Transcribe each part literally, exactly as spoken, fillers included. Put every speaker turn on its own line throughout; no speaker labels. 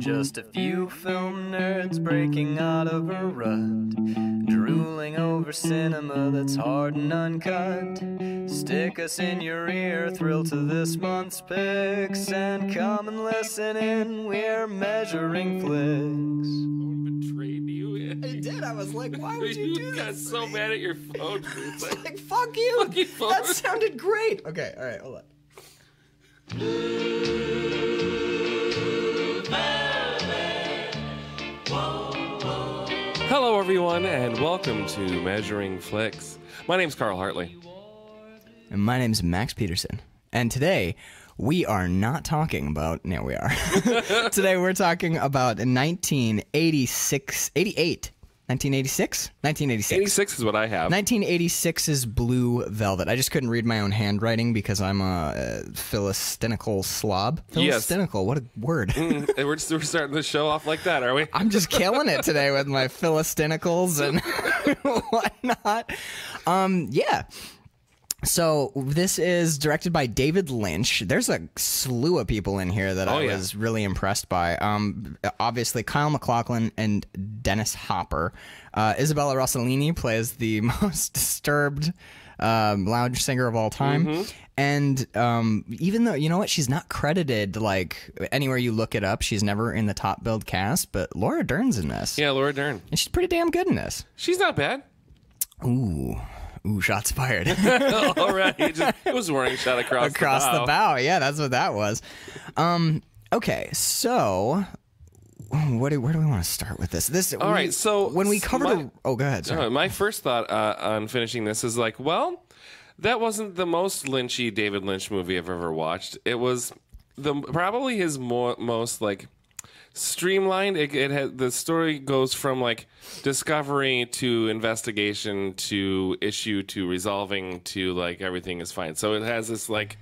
Just a few film nerds breaking out of a rut, drooling over cinema that's hard and uncut. Stick us in your ear, thrill to this month's picks, and come and listen in, we're measuring flicks.
Betrayed you.
I did. I was like, why would you do
You got
this?
so mad at your phone. It's like,
Like, fuck you.
Fuck you, phone.
That sounded great. Okay, all right, hold on.
hello, everyone, and welcome to Measuring Flicks. My name's Carl Hartley.
And my name's Max Peterson. And today, we are not talking about... No, we are. Today, we're talking about nineteen eighty-six... eighty-eight. nineteen eighty-six? nineteen eighty-six.
eighty-six is what I have.
nineteen eighty-six's Blue Velvet. I just couldn't read my own handwriting because I'm a, a philistinical slob.
Yes.
Philistinical, what a word.
Mm, and we're, just, we're starting the show off like that, are we?
I'm just killing it today with my philisticals and whatnot. Um, yeah. So this is directed by David Lynch. There's a slew of people in here that
Oh,
I
yeah.
was really impressed by. Um, obviously, Kyle MacLachlan and Dennis Hopper. Uh, Isabella Rossellini plays the most disturbed um, lounge singer of all time.
Mm-hmm.
And um, even though, you know what, she's not credited, like, anywhere you look it up. She's never in the top billed cast, but Laura Dern's in this.
Yeah, Laura Dern.
And she's pretty damn good in this.
She's not bad.
Ooh. Ooh, shots fired.
All right. It, just, it was a warning shot across,
Across
the bow.
the bow. Yeah, that's what that was. Um, okay, so what do, where do we want to start with this? This
All
we,
right, so
when we covered...
my-
a, oh, go ahead. Sorry.
Uh, my first thought uh, on finishing this is like, well, that wasn't the most Lynchy David Lynch movie I've ever watched. It was the probably his more, most like streamlined. It, it had, the story goes from like discovery to investigation to issue to resolving to like everything is fine. So it has this like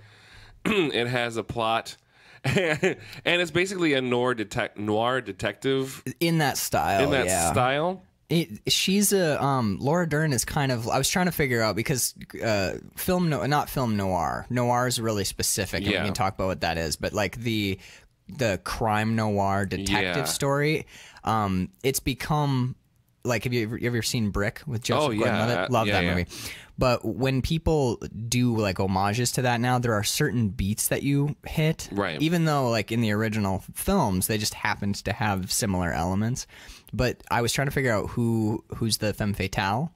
it has a plot. And it's basically a noir, detec- noir detective
In that style,
in that
yeah.
style.
It, she's a um, Laura Dern is kind of. I was trying to figure out because uh, film no, not film noir. Noir is really specific, and
Yeah.
we can talk about what that is. But like the the crime noir detective
Yeah.
story, um, it's become like. Have you ever, you ever seen Brick with Joseph
Oh, yeah.
Gordon-Levitt? Love
Yeah,
that
yeah.
movie. But when people do like homages to that now, there are certain beats that you hit,
Right.
even though like in the original films they just happened to have similar elements. But I was trying to figure out who who's the femme fatale,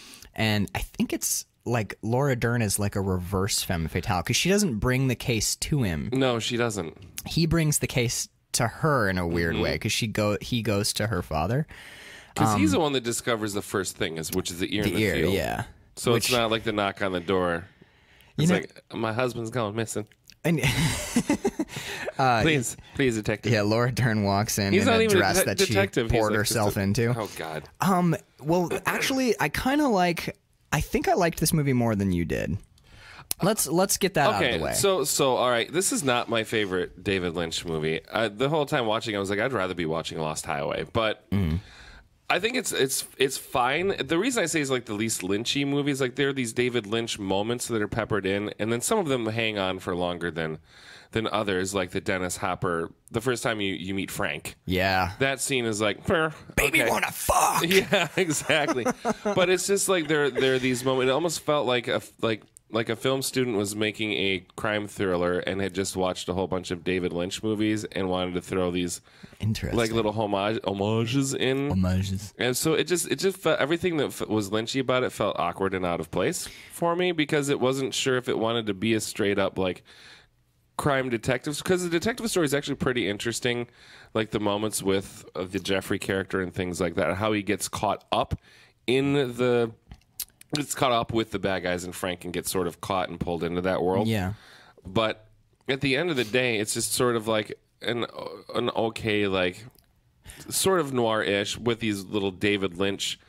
and I think it's like Laura Dern is like a reverse femme fatale because she doesn't bring the case to him.
No, she doesn't.
He brings the case to her in a weird
Mm-hmm.
way because she go he goes to her father.
Because he's the one that discovers the first thing, is which is the ear in
Um, The
the
ear,
field.
yeah.
So
Which-
it's not like the knock on the door. It's
know-
like, my husband's gone missing.
And
Please, please, detective.
yeah, Laura Dern walks in
He's
in
not
a
even a
dress
det-
that
detective.
she
He's
poured
like
herself
just a-
into.
Oh, God.
Um, well, actually, I kind of like. I think I liked this movie more than you did. Let's let's get that out of
Okay,
the way.
so, so all right. This is not my favorite David Lynch movie. Uh, the whole time watching, I was like, I'd rather be watching Lost Highway. But I think it's it's it's fine. The reason I say it's like the least Lynchy movies, like there are these David Lynch moments that are peppered in, and then some of them hang on for longer than than others, like the Dennis Hopper. The first time you, you meet Frank,
yeah,
that scene is like, "Purr,
baby
okay."
wanna fuck.
Yeah, exactly. But it's just like there there are these moments. It almost felt like a like like a film student was making a crime thriller and had just watched a whole bunch of David Lynch movies and wanted to throw these
Interesting.
like little homage homages in.
Homages.
And so it just it just felt, everything that f- was Lynchy about it felt awkward and out of place for me because it wasn't sure if it wanted to be a straight up like crime detectives, because the detective story is actually pretty interesting, like the moments with uh, the Jeffrey character and things like that, how he gets caught up in the gets caught up with the bad guys and Frank and gets sort of caught and pulled into that world.
Yeah.
But at the end of the day, it's just sort of like an an okay like sort of noir-ish with these little David Lynch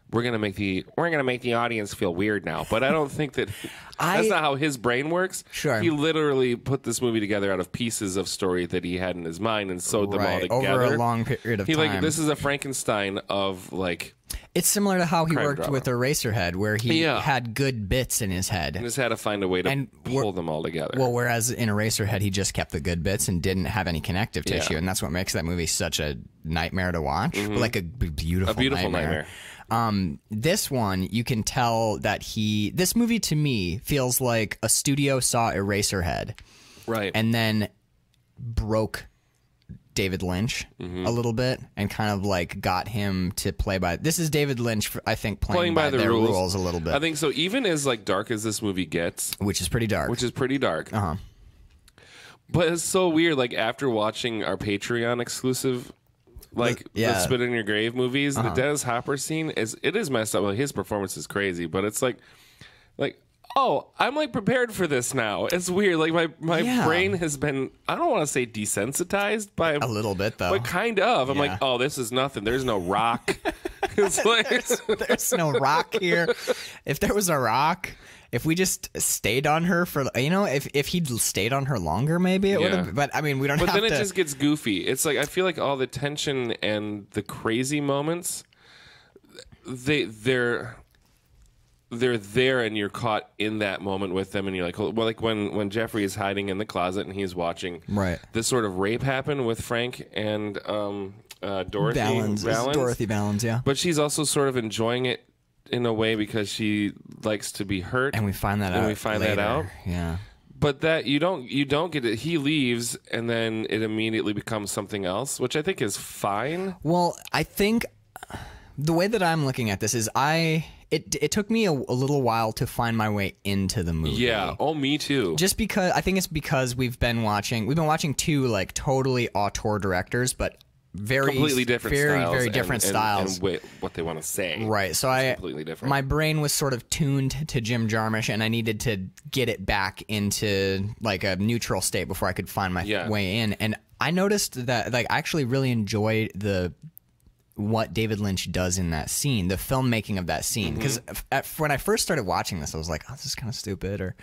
we're gonna make the we're gonna make the audience feel weird now. But I don't think that
I,
that's not how his brain works.
Sure,
he literally put this movie together out of pieces of story that he had in his mind and sewed them
right,
all together
over a long period of
he,
time.
Like this is a Frankenstein of like.
It's similar to how he
crime
worked
drama.
with Eraserhead, where he
Yeah.
had good bits in his head.
And just had to find a way to
And
pull
we're-
them all together.
Well, whereas in Eraserhead, he just kept the good bits and didn't have any connective
Yeah.
tissue, and that's what makes that movie such a nightmare to watch. But like a b- beautiful,
a beautiful
nightmare.
nightmare.
Um, this one, you can tell that he. This movie to me feels like a studio saw Eraserhead,
Right.
and then broke David Lynch
Mm-hmm.
a little bit and kind of like got him to play by. This is David Lynch, I think, playing,
Playing by, the
their
rules.
rules a little bit,
I think so. Even as like dark as this movie gets,
which is pretty dark.
which is pretty dark.
uh huh.
But it's so weird. Like after watching our Patreon exclusive, like
yeah.
the Spit in Your Grave movies,
Uh-huh.
the Dennis Hopper scene is it is messed up. Well, his performance is crazy, but it's like, like oh, I'm like prepared for this now. It's weird. Like my my
Yeah.
brain has been I don't want to say desensitized by
A little bit though.
but kind of. I'm
Yeah.
like, oh, this is nothing. There's no rock. It's like
There's no rock here. If there was a rock, if we just stayed on her for, you know, if if he'd stayed on her longer, maybe it would
Yeah.
have. But I mean, we don't
But
have
then
to.
it just gets goofy. It's like I feel like all the tension and the crazy moments, they they're they're there, and you're caught in that moment with them, and you're like, well, like when when Jeffrey is hiding in the closet and he's watching
Right.
this sort of rape happen with Frank and um, uh, Dorothy
Valens,
Valens.
Dorothy Valens, yeah.
But she's also sort of enjoying it in a way because she likes to be hurt,
And we find that
And
out.
we find that
later.
out.
Yeah.
But that you don't you don't get it. He leaves, and then it immediately becomes something else, which I think is fine.
Well, I think the way that I'm looking at this is I. It it took me a, a little while to find my way into the movie.
Yeah. Oh, me too.
Just because I think it's because we've been watching we've been watching two like totally auteur directors, but very
completely different
very
styles.
very
and-
different
and,
completely
And, wait, what they want to say.
Right. So
It's
I
completely different.
my brain was sort of tuned to Jim Jarmusch, and I needed to get it back into like a neutral state before I could find my
Yeah.
way in. And I noticed that like I actually really enjoyed the what David Lynch does in that scene, the filmmaking of that scene. Because
Mm-hmm.
when I first started watching this, I was like, "Oh, this is kind of stupid." Or,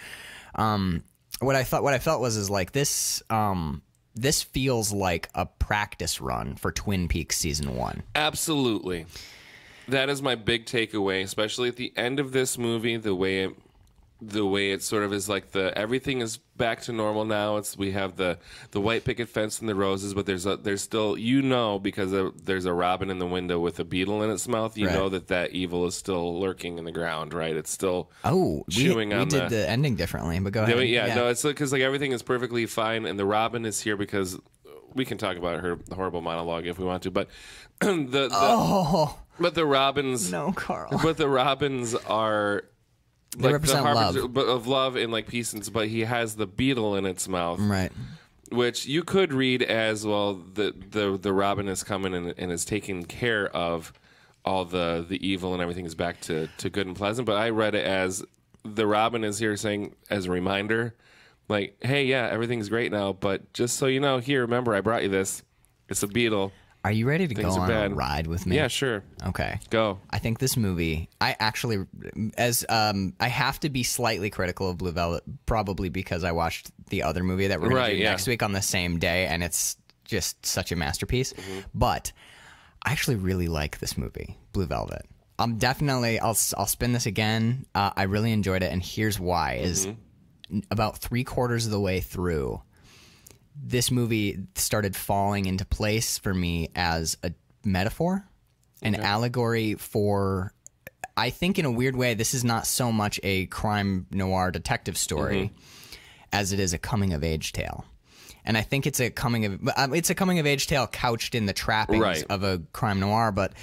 um, what I thought, what I felt was is like this. Um, this feels like a practice run for Twin Peaks season one.
Absolutely. That is my big takeaway, especially at the end of this movie, the way it the way it sort of is like the everything is back to normal now. It's we have the the white picket fence and the roses, but there's a there's still you know because of, there's a robin in the window with a beetle in its mouth. You
Right.
know that that evil is still lurking in the ground, right? It's still
Oh, we,
chewing
we
on
did
the,
the ending differently, but go
Yeah,
ahead.
yeah, no, it's because like everything is perfectly fine, and the Robin is here because we can talk about her horrible monologue if we want to, but the, the
Oh
but the Robins,
no, Carl.
but the Robins are
They
like
represent
the harbinger-
love.
but of love and like peace, and but he has the beetle in its mouth,
Right.
which you could read as well. The the the Robin is coming and, and is taking care of all the the evil and everything is back to to good and pleasant. But I read it as the Robin is here saying as a reminder, like, hey, yeah, everything's great now, but just so you know, here, remember, I brought you this. It's a beetle.
Are you ready to
Things
go
are
on a
bad.
ride with me?
Yeah, sure,
Okay.
go.
I think this movie, I actually, as um, I have to be slightly critical of Blue Velvet, probably because I watched the other movie that we're going
Right,
to do
yeah.
next week on the same day, and it's just such a masterpiece.
Mm-hmm.
But I actually really like this movie, Blue Velvet. I'm definitely, I'll I'll spin this again. Uh, I really enjoyed it, and here's why: is
Mm-hmm.
about three quarters of the way through, this movie started falling into place for me as a metaphor, an allegory for, I think in a weird way, this is not so much a crime noir detective story as it is a coming of age tale. And I think it's a coming of um, it's a coming of age tale couched in the trappings
Right.
of a crime noir, but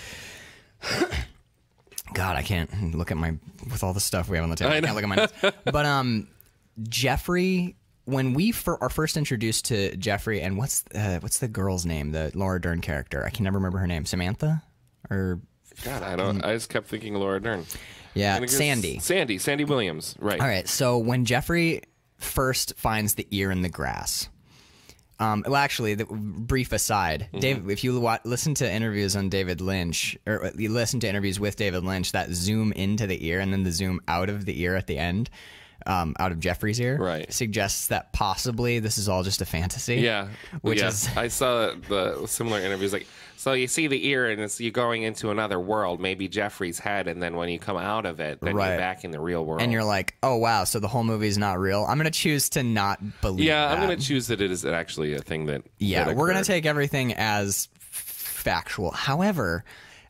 God, I can't look at my with all the stuff we have on the table. I,
I know.
can't look at my notes. But um, Jeffrey, when we fir- are first introduced to Jeffrey, and what's uh, what's the girl's name? The Laura Dern character. I can never remember her name. Samantha, or
God, I don't. I just kept thinking Laura Dern.
yeah,
And I guess-
Sandy.
Sandy, Sandy Williams, right?
All right. So when Jeffrey first finds the ear in the grass, Um, well, actually, the brief aside, mm-hmm. Dave, if you wa- listen to interviews on David Lynch, or you listen to interviews with David Lynch that zoom into the ear and then the zoom out of the ear at the end, um, out of Jeffrey's ear,
right.
suggests that possibly this is all just a fantasy.
Yeah,
which
yeah.
is
I saw the similar interviews like. So you see the ear, and it's you going into another world, maybe Jeffrey's head, and then when you come out of it, then
right.
you're back in the real world.
And you're like, oh, wow, so the whole movie's not real? I'm going to choose to not believe
Yeah,
that.
I'm going to choose that it is actually a thing that
Yeah,
that
we're going to take everything as factual. However,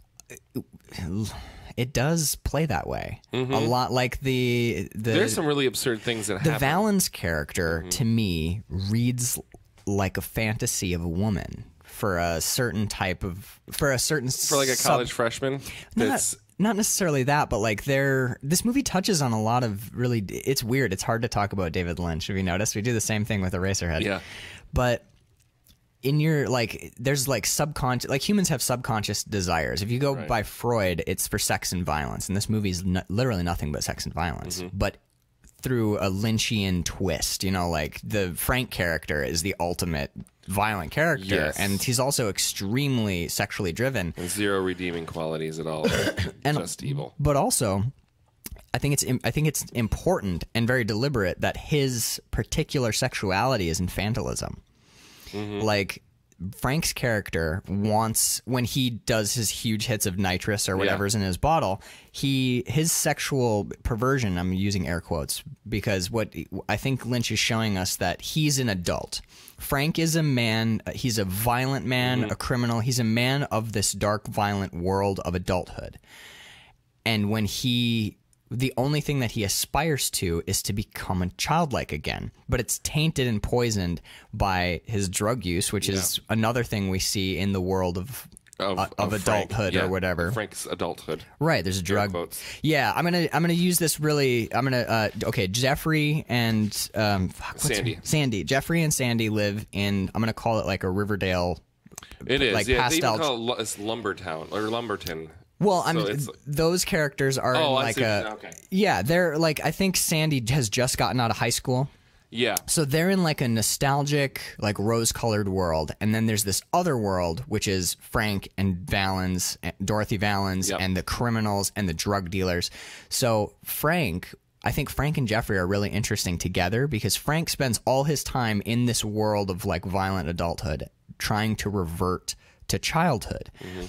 it does play that way. Mm-hmm. A lot like the... the
There's some really absurd things that
the
happen.
The Valens character,
mm-hmm.
to me, reads like a fantasy of a woman. For a certain type of, for a certain
for like a
sub,
college freshman. That's
not, not necessarily that, but like they're this movie touches on a lot of really. It's weird. It's hard to talk about David Lynch. Have you noticed? We do the same thing with Eraserhead.
Yeah,
but in your like, there's like subconscious. Like humans have subconscious desires. If you go
right.
by Freud, it's for sex and violence, and this movie is no, literally nothing but sex and violence. Mm-hmm. But through a Lynchian twist, you know, like the Frank character is the ultimate violent character,
yes.
and he's also extremely sexually driven.
And zero redeeming qualities at all.
and,
just evil.
But also, I think it's I think it's important and very deliberate that his particular sexuality is infantilism. Mm-hmm. Like Frank's character wants, when he does his huge hits of nitrous or whatever's yeah. in his bottle, he his sexual perversion, I'm using air quotes, because what I think Lynch is showing us that he's an adult. Frank is a man, he's a violent man, mm-hmm. a criminal. He's a man of this dark, violent world of adulthood. And when he... the only thing that he aspires to is to become a childlike again, but it's tainted and poisoned by his drug use, which yeah. is another thing we see in the world of of, uh, of, of adulthood
yeah.
or whatever.
Frank's adulthood,
right? There's a drug. Yeah, I'm gonna I'm gonna use this really. I'm gonna uh, okay. Jeffrey and um, fuck, what's
Sandy.
Her? Sandy. Jeffrey and Sandy live in. I'm gonna call it like a Riverdale.
It is.
Like
yeah,
pastel.
They even call it it's Lumbertown or Lumberton.
Well, I
so
mean, those characters are
oh,
like a
okay.
yeah, they're like I think Sandy has just gotten out of high school.
Yeah.
So they're in like a nostalgic, like rose-colored world, and then there's this other world, which is Frank and Valens, Dorothy Valens,
yep.
and the criminals and the drug dealers. So Frank, I think Frank and Jeffrey are really interesting together because Frank spends all his time in this world of like violent adulthood, trying to revert to childhood. Mm-hmm.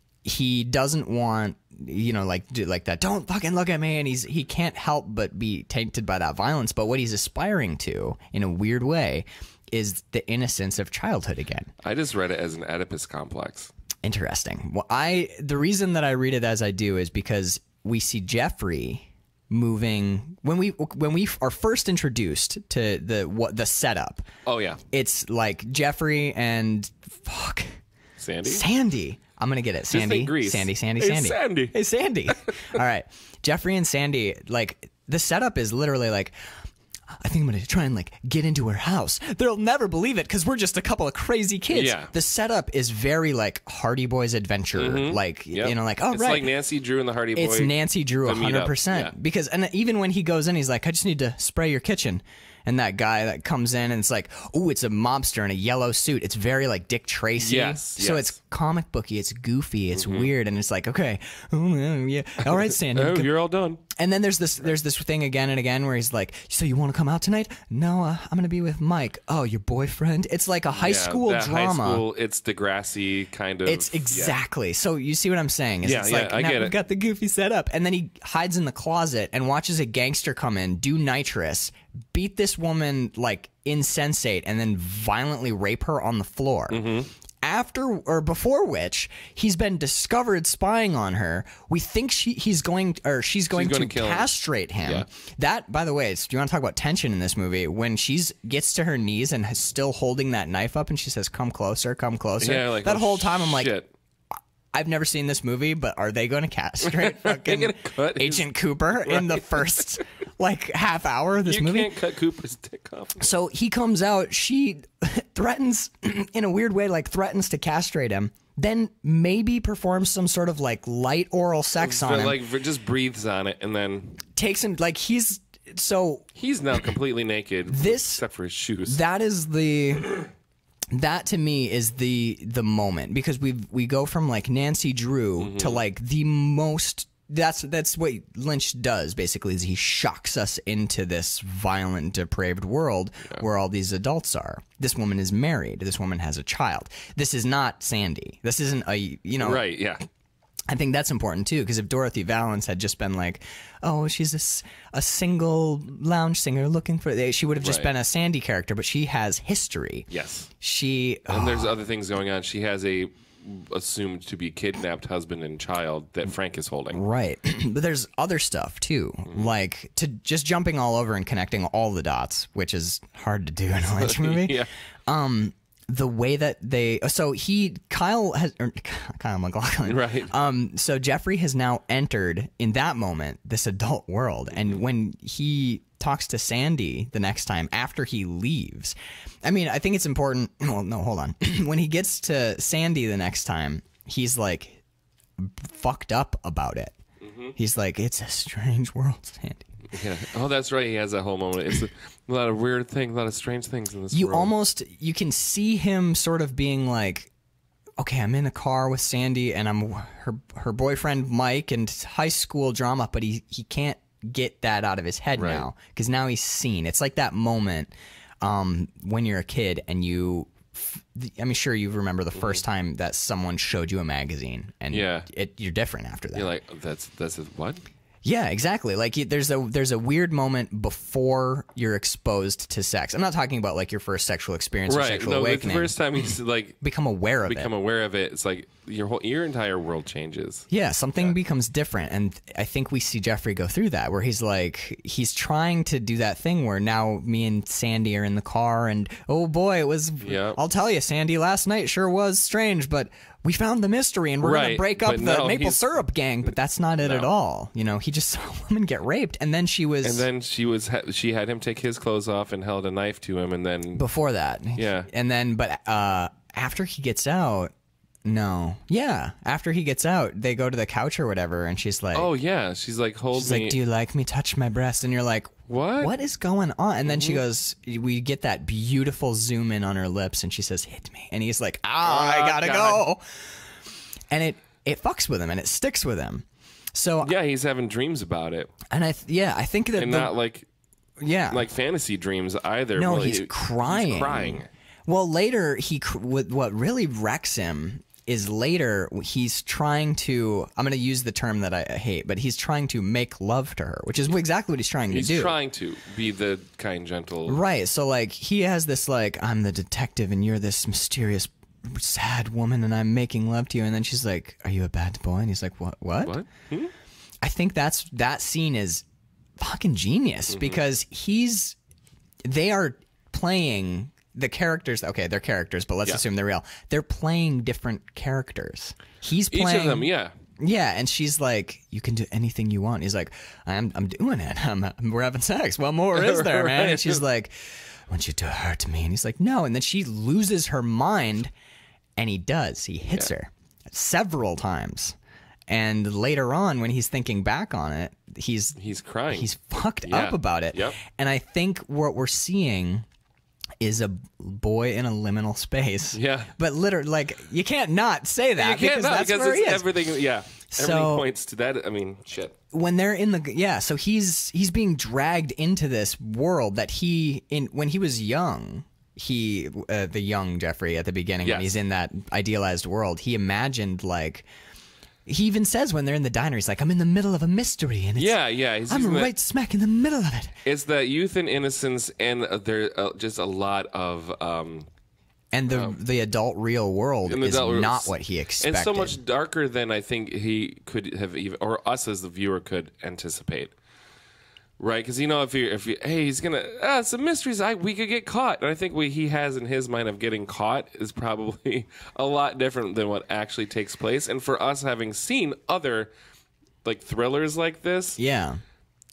He doesn't want, you know, like like that. Don't fucking look at me, and he's he can't help but be tainted by that violence. But what he's aspiring to, in a weird way, is the innocence of childhood again.
I just read it as an Oedipus complex.
Interesting. Well, I the reason that I read it as I do is because we see Jeffrey moving when we when we are first introduced to the what the setup.
Oh yeah,
it's like Jeffrey and fuck
Sandy.
Sandy. I'm going to get it. Sandy, Sandy, Sandy,
hey,
Sandy.
Sandy.
Hey, Sandy. All right. Jeffrey and Sandy, like, the setup is literally like, I think I'm going to try and, like, get into her house. They'll never believe it because we're just a couple of crazy kids.
Yeah.
The setup is very, like, Hardy Boys Adventure. Mm-hmm. Like, yep. you know, like, oh,
it's
right.
It's like Nancy Drew and the Hardy Boys.
It's Nancy Drew one hundred percent. Yeah. Because, and even when he goes in, he's like, I just need to spray your kitchen. And that guy that comes in and it's like, oh, it's a mobster in a yellow suit. It's very like Dick Tracy.
Yes.
So
yes.
it's comic booky. It's goofy. It's mm-hmm. weird. And it's like, okay, oh, yeah, all right, Sandy.
Oh, you're all done.
And then there's this there's this thing again and again where he's like, so you want to come out tonight? No, uh, I'm going to be with Mike. Oh, your boyfriend? It's like a high
yeah,
school
that
drama.
High school, it's Degrassi kind of.
It's exactly. Yeah. So you see what I'm saying? Is
yeah,
it's
yeah,
like,
I
now
get
we've
it.
got the goofy setup. And then he hides in the closet and watches a gangster come in, do nitrous, beat this woman like insensate, and then violently rape her on the floor. Mm-hmm. After or before which he's been discovered spying on her. We think she he's going or she's going
she's
to
kill
castrate him. him.
Yeah.
That, by the way, do you want to talk about tension in this movie? When she's gets to her knees and is still holding that knife up, and she says, "Come closer, come closer."
Yeah, like,
that
oh,
whole time, I'm like.
Shit.
I've never seen this movie, but are they going to castrate fucking
cut
Agent
his...
Cooper
right.
in the first like half hour of this
you
movie?
You can't cut Cooper's dick off.
So he comes out, she threatens, in a weird way, like threatens to castrate him, then maybe performs some sort of like light oral sex
but,
on him.
Like just breathes on it and then...
Takes him, like he's, so...
He's now completely naked,
this,
except for his shoes.
That is the... that to me is the the moment, because we we go from like Nancy Drew mm-hmm. to like the most. That's that's what Lynch does basically, is he shocks us into this violent, depraved world yeah. where all these adults are. This woman is married. This woman has a child. This is not Sandy. This isn't a, you know.
Right, yeah.
I think that's important too, because if Dorothy Valance had just been like, oh, she's a, s- a single lounge singer looking for, she would have just
right.
been a Sandy character, but she has history.
Yes.
She.
And
oh.
there's other things going on. She has a assumed to be kidnapped husband and child that Frank is holding.
Right. But there's other stuff too, mm-hmm. like to just jumping all over and connecting all the dots, which is hard to do in a Lynch movie.
yeah.
Um, the way that they, so he, Kyle has, or Kyle MacLachlan.
Right.
Um, so Jeffrey has now entered in that moment this adult world, and when he talks to Sandy the next time after he leaves, I mean, I think it's important. Well, no, hold on. When he gets to Sandy the next time, he's like fucked up about it. Mm-hmm. He's like, it's a strange world, Sandy.
Yeah. Oh, that's right. He has that whole moment. It's a, a lot of weird things, a lot of strange things in this
You
world.
almost, you can see him sort of being like, okay, I'm in a car with Sandy and I'm her her boyfriend Mike and high school drama, but he, he can't get that out of his head
right.
now, because now he's seen. It's like that moment um, when you're a kid and you, I mean, sure, you remember the first time that someone showed you a magazine, and
yeah.
it, you're different after that.
You're like, that's that's a, what?
Yeah, exactly. Like you, there's a there's a weird moment before you're exposed to sex. I'm not talking about like your first sexual experience
right.
or sexual
no,
awakening.
The first time he's like
become aware of
become
it.
Become aware of it. It's like your whole your entire world changes.
Yeah, something
yeah.
becomes different, and I think we see Jeffrey go through that, where he's like, he's trying to do that thing where now me and Sandy are in the car, and oh boy, it was.
Yep.
I'll tell you, Sandy, last night sure was strange, but we found the mystery, and we're
right.
gonna break up
but
the
no,
maple
he's...
syrup gang. But that's not it
no.
at all. You know, he just saw a woman get raped, and then she was.
And then she was. She had him take his clothes off and held a knife to him, and then
before that,
yeah,
and then but uh, after he gets out. No. Yeah. After he gets out, they go to the couch or whatever, and she's like,
oh, yeah. She's like, hold
she's
me.
like, do you like me? Touch my breast. And you're like,
what?
What is going on? And then
mm-hmm.
she goes, we get that beautiful zoom in on her lips, and she says, hit me. And he's like, ah, oh, I gotta God. go. And it, it fucks with him, and it sticks with him. So
yeah, he's having dreams about it.
And I, th- yeah, I think that.
And
the,
not like,
yeah,
like fantasy dreams either.
No,
well,
he's
he,
crying.
He's crying.
Well, later, he what really wrecks him is later he's trying to, I'm going to use the term that I hate, but he's trying to make love to her, which is exactly what he's trying
he's
to do.
He's trying to be the kind, gentle.
Right. So, like, he has this, like, I'm the detective and you're this mysterious, sad woman and I'm making love to you. And then she's like, are you a bad boy? And he's like, what? What?
What? Hmm?
I think that's that scene is fucking genius mm-hmm. because he's, they are playing the characters, okay, they're characters, but let's yeah. assume they're real. They're playing different characters. He's playing...
Each of them, yeah.
Yeah, and she's like, you can do anything you want. He's like, I'm I'm doing it. I'm, we're having sex. What more is there, man? And she's like, I want you to hurt me. And he's like, no. And then she loses her mind, and he does. He hits yeah. her several times. And later on, when he's thinking back on it, he's...
He's crying.
He's fucked
yeah.
up about it.
Yep.
And I think what we're seeing... is a boy in a liminal space.
Yeah.
But literally, like, you can't not say that
you can't
because
not,
that's
because
where
it's
he is.
everything, yeah.
So,
everything points to that. I mean, shit.
When they're in the, yeah, so he's he's being dragged into this world that he, in when he was young, he, uh, the young Jeffrey at the beginning,
yes.
when he's in that idealized world, he imagined, like, he even says when they're in the diner, he's like, I'm in the middle of a mystery. And it's,
yeah, yeah. He's
I'm right
that,
smack in the middle of it.
It's that youth and innocence, and uh, there uh, just a lot of... Um,
and the um, the adult real world is
adult,
not what he expected.
And so much darker than I think he could have even... Or us as the viewer could anticipate. Right? Because, you know, if you if you hey, he's going to... Ah, some mysteries, I, we could get caught. And I think what he has in his mind of getting caught is probably a lot different than what actually takes place. And for us having seen other, like, thrillers like this...
Yeah.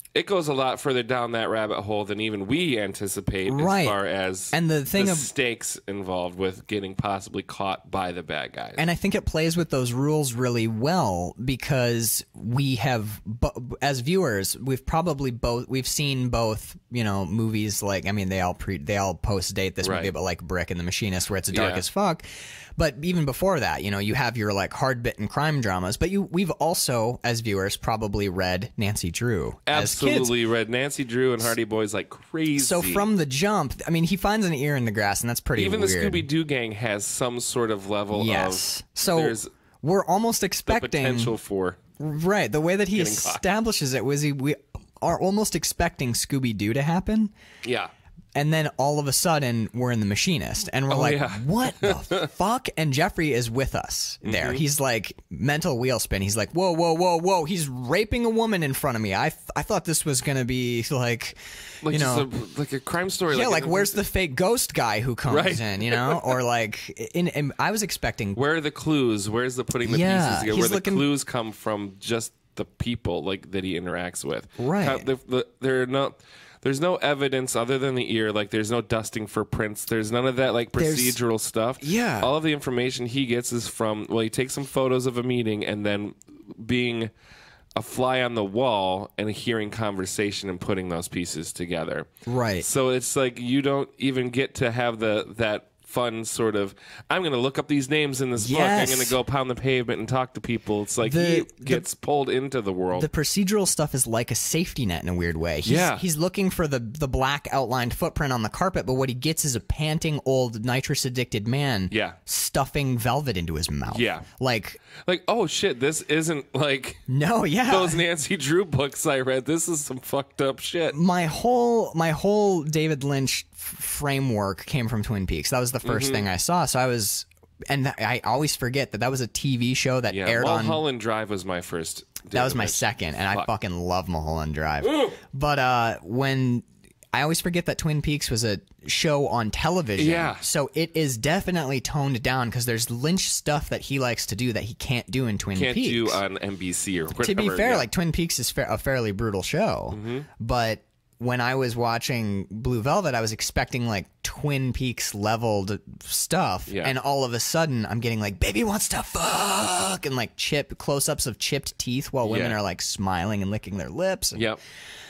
it goes a lot further down that rabbit hole than even we anticipate
Right.
as far as
And the thing
the
of-
stakes involved with getting possibly caught by the bad guys.
And I think it plays with those rules really well because we have, bo- as viewers, we've probably both we've seen both, you know, movies like I mean they all pre they all post date this
Right.
movie, but like Brick and the Machinist, where it's dark
Yeah.
as fuck. But even before that, you know, you have your like hard bitten crime dramas. But you we've also, as viewers, probably read Nancy Drew as kids.
Absolutely read Nancy Drew and Hardy Boys like crazy.
So from the jump, I mean, he finds an ear in the grass, and that's pretty
even
weird.
the Scooby Doo gang has some sort of level
Yes.
of
So
there's
we're almost
the
expecting
potential for
right the way that he
getting caught.
establishes it was he we are almost expecting Scooby Doo to happen.
yeah.
And then all of a sudden, we're in The Machinist, and we're
Oh,
like,
yeah.
"What the fuck?" And Jeffrey is with us
Mm-hmm.
there. He's like mental wheel spin. He's like, "Whoa, whoa, whoa, whoa!" He's raping a woman in front of me. I, th- I thought this was gonna be like,
Like
you
just
know,
a, like a crime story.
yeah, like
an-
where's the fake ghost guy who comes
Right.
in, you know, or like, in, in I was expecting
Where are the clues? Where's the putting the
Yeah,
pieces together?
he's
Where the
looking-
clues come from? Just the people like that he interacts with.
Right.
How- the- the- There are no. There's no evidence other than the ear. Like there's no dusting for prints. There's none of that like
There's-
procedural stuff.
Yeah.
All of the information he gets is from well, he takes some photos of a meeting and then being a fly on the wall and hearing conversation and putting those pieces together.
Right.
So it's like you don't even get to have the that fun sort of I'm going to look up these names in this book. I'm
Yes.
going to go pound the pavement and talk to people. It's like
The-
he
the-
gets pulled into the world.
The procedural stuff is like a safety net in a weird way. He's,
Yeah.
he's looking for the the black outlined footprint on the carpet, but what he gets is a panting old nitrous addicted man
Yeah.
stuffing velvet into his mouth.
Yeah.
Like,
like, oh shit, this isn't like
no, yeah.
those Nancy Drew books I read. This is some fucked up shit.
my whole my whole David Lynch f- framework came from Twin Peaks. That was the 1st
Mm-hmm.
thing I saw. So I was and th- I always forget that that was a T V show that
Yeah,
aired on
Mulholland Drive was my first.
That was my
David Lynch.
second, and I
Fuck.
fucking love Mulholland Drive. But uh, when I always forget that Twin Peaks was a show on television,
Yeah.
so it is definitely toned down because there's Lynch stuff that he likes to do that he can't do in Twin
Can't
Peaks.
do on N B C or whatever.
to be fair,
yeah.
like Twin Peaks is fa- a fairly brutal show,
Mm-hmm.
but when I was watching Blue Velvet, I was expecting like Twin Peaks leveled stuff,
Yeah.
and all of a sudden I'm getting like "baby wants to fuck" and like chip close-ups of chipped teeth while women
Yeah.
are like smiling and licking their lips.
Yep.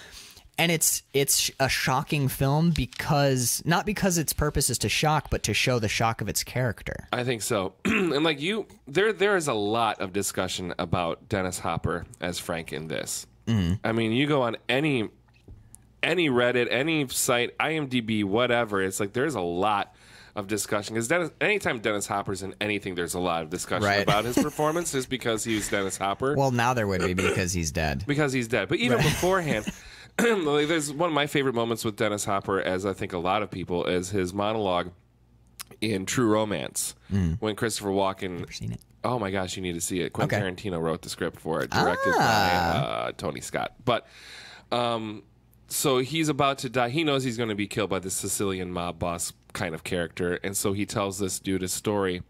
And it's it's a shocking film because not because its purpose is to shock, but to show the shock of its character.
I think so. And like you, there there is a lot of discussion about Dennis Hopper as Frank in this.
Mm-hmm.
I mean, you go on any any Reddit, any site, I M D B, whatever. It's like there's a lot of discussion because Dennis. Anytime Dennis Hopper's in anything, there's a lot of discussion
Right.
about his performance, just because he was Dennis Hopper.
Well, now there would be because he's dead.
Because he's dead. But even beforehand, like, there's one of my favorite moments with Dennis Hopper, as I think a lot of people, is his monologue in True Romance when Christopher Walken.
Never seen it.
Oh my gosh, you need to see it. Quentin
Okay.
Tarantino wrote the script for it, directed
Ah.
by uh, Tony Scott. But um, so he's about to die. He knows he's going to be killed by the Sicilian mob boss kind of character, and so he tells this dude a story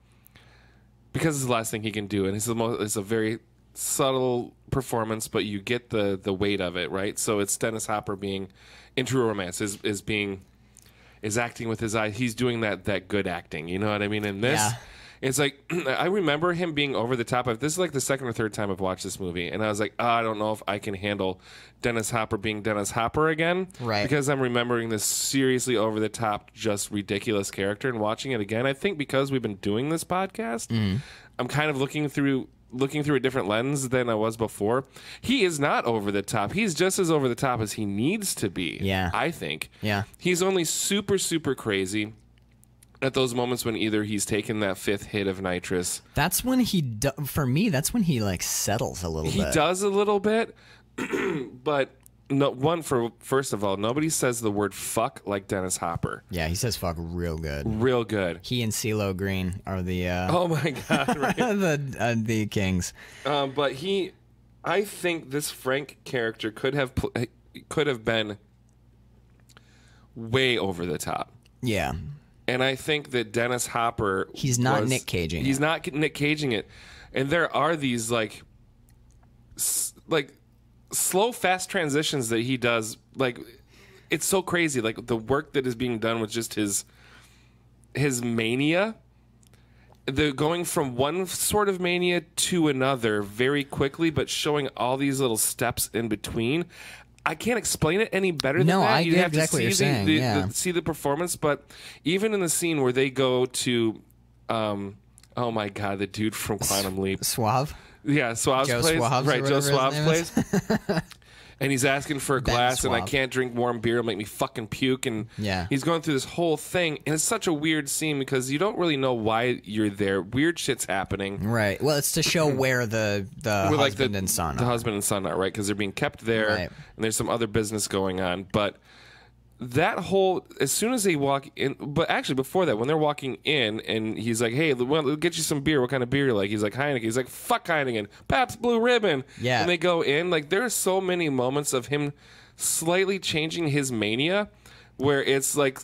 because it's the last thing he can do, and it's the most. It's a very subtle performance, but you get the the weight of it, right? So it's Dennis Hopper being in True Romance is is being is acting with his eyes. He's doing that that good acting. You know what I mean? In this,
Yeah.
it's like I remember him being over the top. Of this is like the second or third time I've watched this movie, and I was like, oh, I don't know if I can handle Dennis Hopper being Dennis Hopper again,
Right.
Because I'm remembering this seriously over the top, just ridiculous character, and watching it again. I think because we've been doing this podcast,
Mm-hmm.
I'm kind of looking through. looking through a different lens than I was before. He is not over the top. He's just as over the top as he needs to be.
Yeah.
I think.
Yeah.
He's only super, super crazy at those moments when either he's taken that fifth hit of nitrous.
That's when he, do- for me, that's when he like settles a little
He
bit.
does a little bit, but no one for first of all, nobody says the word fuck like Dennis Hopper.
Yeah, he says fuck real good.
Real good.
He and CeeLo Green are the uh,
Oh my god, right.
the uh, the kings.
Um, but he, I think this Frank character could have pl- could have been way over the top,
Yeah,
and I think that Dennis Hopper,
He's not
was-
Nick Caging
He's
it.
not Nick Caging it, and there are these like, s- like slow, fast transitions that he does, like, it's so crazy. Like, the work that is being done with just his his mania, the going from one sort of mania to another very quickly, but showing all these little steps in between. I can't explain it any better than
no,
that.
I
You
get
have
exactly
to see
what you're
the,
saying.
the,
yeah.
the, see the performance, but even in the scene where they go to, um, oh my god, the dude from Quantum Leap,
Suave.
yeah, Suave's
Joe
place,
Suave's or
right? Joe
whatever his
Suave's
name
place. And he's asking for a
Ben
glass, and I
Suave.
can't drink warm beer. It'll make me fucking puke. And
Yeah.
he's going through this whole thing. And it's such a weird scene because you don't really know why you're there. Weird shit's happening.
Right. Well, it's to show where the the
Where, like,
husband
the,
and son
The
are.
husband and son are, right? Because they're being kept there.
Right.
And there's some other business going on. But that whole, as soon as they walk in, but actually before that, when they're walking in and he's like, hey, we'll we'll get you some beer. What kind of beer you like? He's like, Heineken. He's like, fuck Heineken. Pabst Blue Ribbon.
Yeah.
And they go in. Like, there are so many moments of him slightly changing his mania where it's like,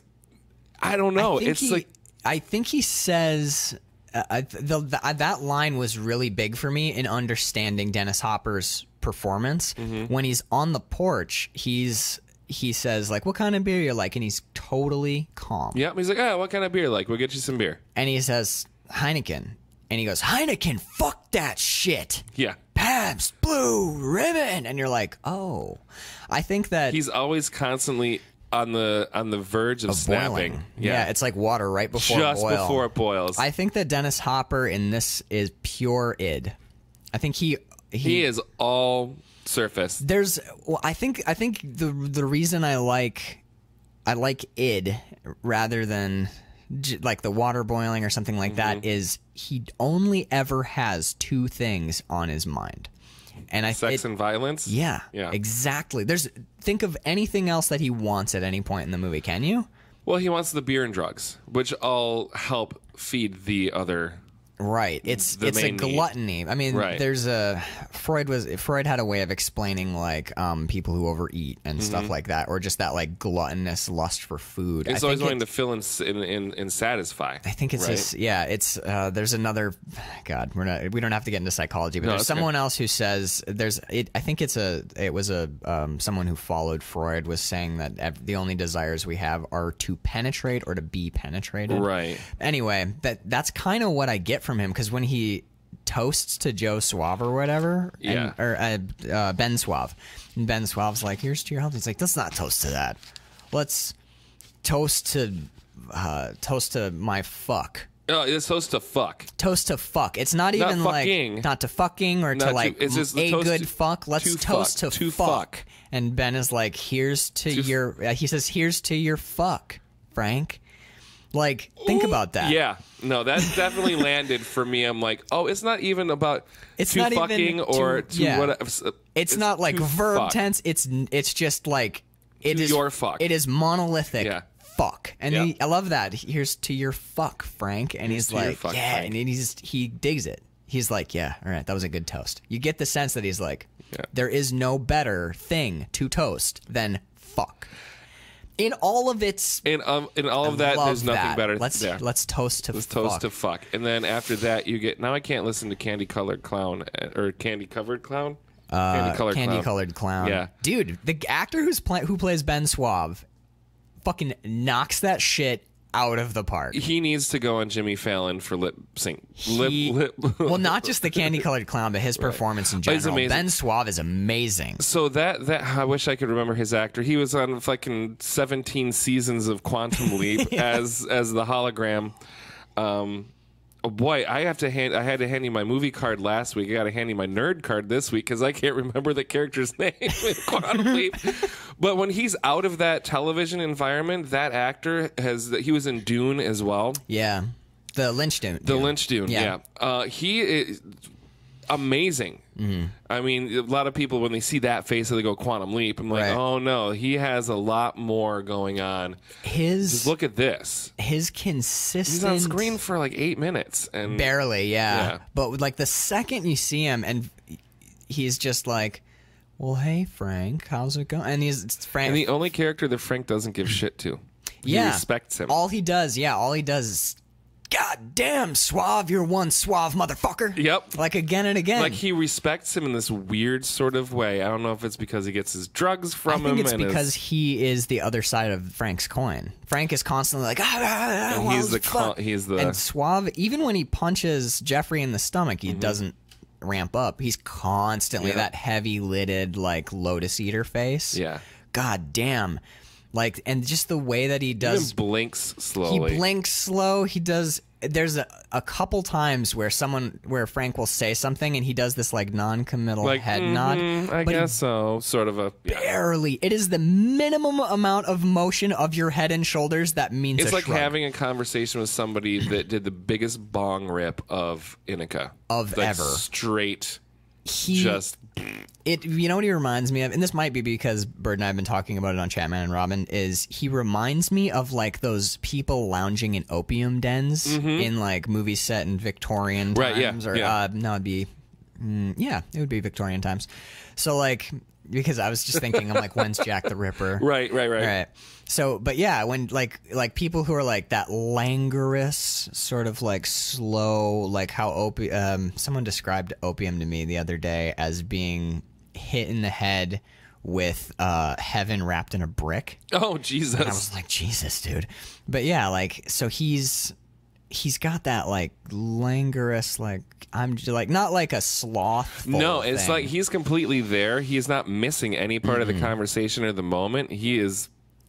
I don't know.
I think
It's
he,
like,
I think he says uh, I- the, the, uh, that line was really big for me in understanding Dennis Hopper's performance.
Mm-hmm.
When he's on the porch, he's he says like, "What kind of beer you like?" and he's totally calm.
yeah. He's like, oh, what kind of beer you like? We'll get you some beer.
And he says Heineken, and he goes, "Heineken, fuck that shit."
Yeah.
Pabst Blue Ribbon, and you're like, "Oh." I think that
He's always constantly on the on the verge of,
of
snapping.
boiling. Yeah. it's like water right before
just
boil.
before it boils.
I think that Dennis Hopper in this is pure id. I think he he,
he is all surface.
There's well, I think I think the the reason I like I like id rather than j- like the water boiling or something like
Mm-hmm.
that is he only ever has two things on his mind. And I
Sex
it,
and violence.
yeah,
Yeah.
exactly. There's think of anything else that he wants at any point in the movie. Can you?
Well, he wants the beer and drugs, which all help feed the other.
Right. It's
The
it's a
main need.
gluttony. I mean,
Right.
there's a Freud was Freud had a way of explaining like um, people who overeat and stuff like that, or just that like gluttonous lust for food.
It's
I
always
think
wanting
it-
to fill and s- and, and, and satisfy.
I think it's
right?
just yeah. It's uh, there's another God. We're not. We don't have to get into psychology, but
No,
there's
that's okay.
someone else who says there's. It, I think it's a. It was a um, someone who followed Freud was saying that ev- the only desires we have are to penetrate or to be penetrated.
Right.
Anyway, that that's kind of what I get from him because when he toasts to Joe Suave or whatever,
Yeah.
and, or uh, uh, Ben Suave, and Ben Suave's like, "Here's to your health." He's like, "Let's not toast to that. Let's toast to uh, toast to my fuck."
Oh, it's supposed to fuck.
Toast to fuck. It's not
Not
even
fucking.
like not to fucking or
Not
to
to-
like
it's just
a
toast
good
to-
fuck. Let's
to
toast
fuck.
to,
To
fuck.
fuck.
And Ben is like, "Here's to,
To-
your." Uh, he says, "Here's to your fuck, Frank." Like, think about that.
Yeah. No, that definitely landed for me. I'm like, oh, it's not even about
It's
to
not even
fucking
to-
or to
yeah.
what.
It's, not like
to
verb
fuck.
tense. It's it's just like it
To
is
your fuck.
It is monolithic.
Yeah.
Fuck. And
Yeah.
he, I love that. Here's to your fuck, Frank. And
Here's
he's
to your
like,
fuck,
yeah.
Frank.
And he's he digs it. He's like, yeah, all right, that was a good toast. You get the sense that he's like,
Yeah.
there is no better thing to toast than fuck. In all of its,
In um, in all of
I
that,
love
there's nothing
that.
better.
Let's
yeah.
let's toast to
Let's
fuck.
toast to fuck, and then after that, you get. Now I can't listen to Candy Colored Clown uh, or Candy Covered Clown.
Uh,
Candy Colored
candy
Clown.
colored clown.
Yeah.
Dude, the actor who's play, who plays Ben Suave fucking knocks that shit out of the park.
He needs to go on Jimmy Fallon for lip sync. Lip,
He-
lip.
well, not just the candy colored clown, but his performance in
Oh, he's
general.
amazing.
Ben Suave is amazing.
So that that I wish I could remember his actor. He was on fucking seventeen seasons of Quantum Leap as as the hologram. Um, oh boy, I have to hand. I had to hand you my movie card last week. I got to hand you my nerd card this week because I can't remember the character's name in Quantum Leap. But when he's out of that television environment, that actor has. He was in Dune as well.
Yeah. The Lynch dude.
The Lynch Dune,
Yeah.
yeah. Uh, he is amazing.
Mm-hmm.
I mean, a lot of people, when they see that face, they go Quantum Leap. I'm like,
Right.
oh, no, he has a lot more going on.
His
Just look at this.
his consistent
He's on screen for like eight minutes. and
barely, yeah.
Yeah.
But like the second you see him and he's just like, "Well, hey Frank, how's it going?" And he's it's Frank
And the only character that Frank doesn't give shit to. He
yeah.
respects him.
All he does, yeah, all he does is God damn, Suave, you're one suave motherfucker.
Yep.
Like again and again.
Like he respects him in this weird sort of way. I don't know if it's because he gets his drugs from him.
I think it's
and
because
his...
he is the other side of Frank's coin. Frank is constantly like, ah, ah, ah,
and
well,
he's the
fuck.
con- he's the
and Suave. Even when he punches Jeffrey in the stomach, he mm-hmm. doesn't ramp up. He's constantly yeah. that heavy lidded like lotus eater face.
Yeah.
God damn. Like, and just the way that he does.
He blinks slowly.
He blinks slow. He does. There's a, a couple times where someone, where Frank will say something and he does this like non-committal
like,
head
mm-hmm,
nod.
I guess so. Sort of a. Yeah.
Barely. It is the minimum amount of motion of your head and shoulders that means
it's
a
like
shrug.
having a conversation with somebody that did the biggest bong rip of Inika.
Of
like
ever.
Straight.
He
just.
It, you know what he reminds me of, and this might be because Bird and I have been talking about it on Chatman and Robin, is he reminds me of like those people lounging in opium dens mm-hmm. in like movies set in Victorian times.
Right, yeah,
or
yeah.
Uh, no, it'd be, mm, yeah, it would be Victorian times. So like, because I was just thinking, I'm like, when's Jack the Ripper?
Right, right, right.
Right. So, but yeah, when like like people who are like that languorous, sort of like slow, like how opium. Um, someone described opium to me the other day as being hit in the head with uh, heaven wrapped in a brick.
Oh Jesus!
And I was like, Jesus, dude. But yeah, like so he's he's got that like languorous, like I'm just like not like a sloth.
No, it's
thing.
like he's completely there. He's not missing any part mm-hmm. of the conversation or the moment. He is.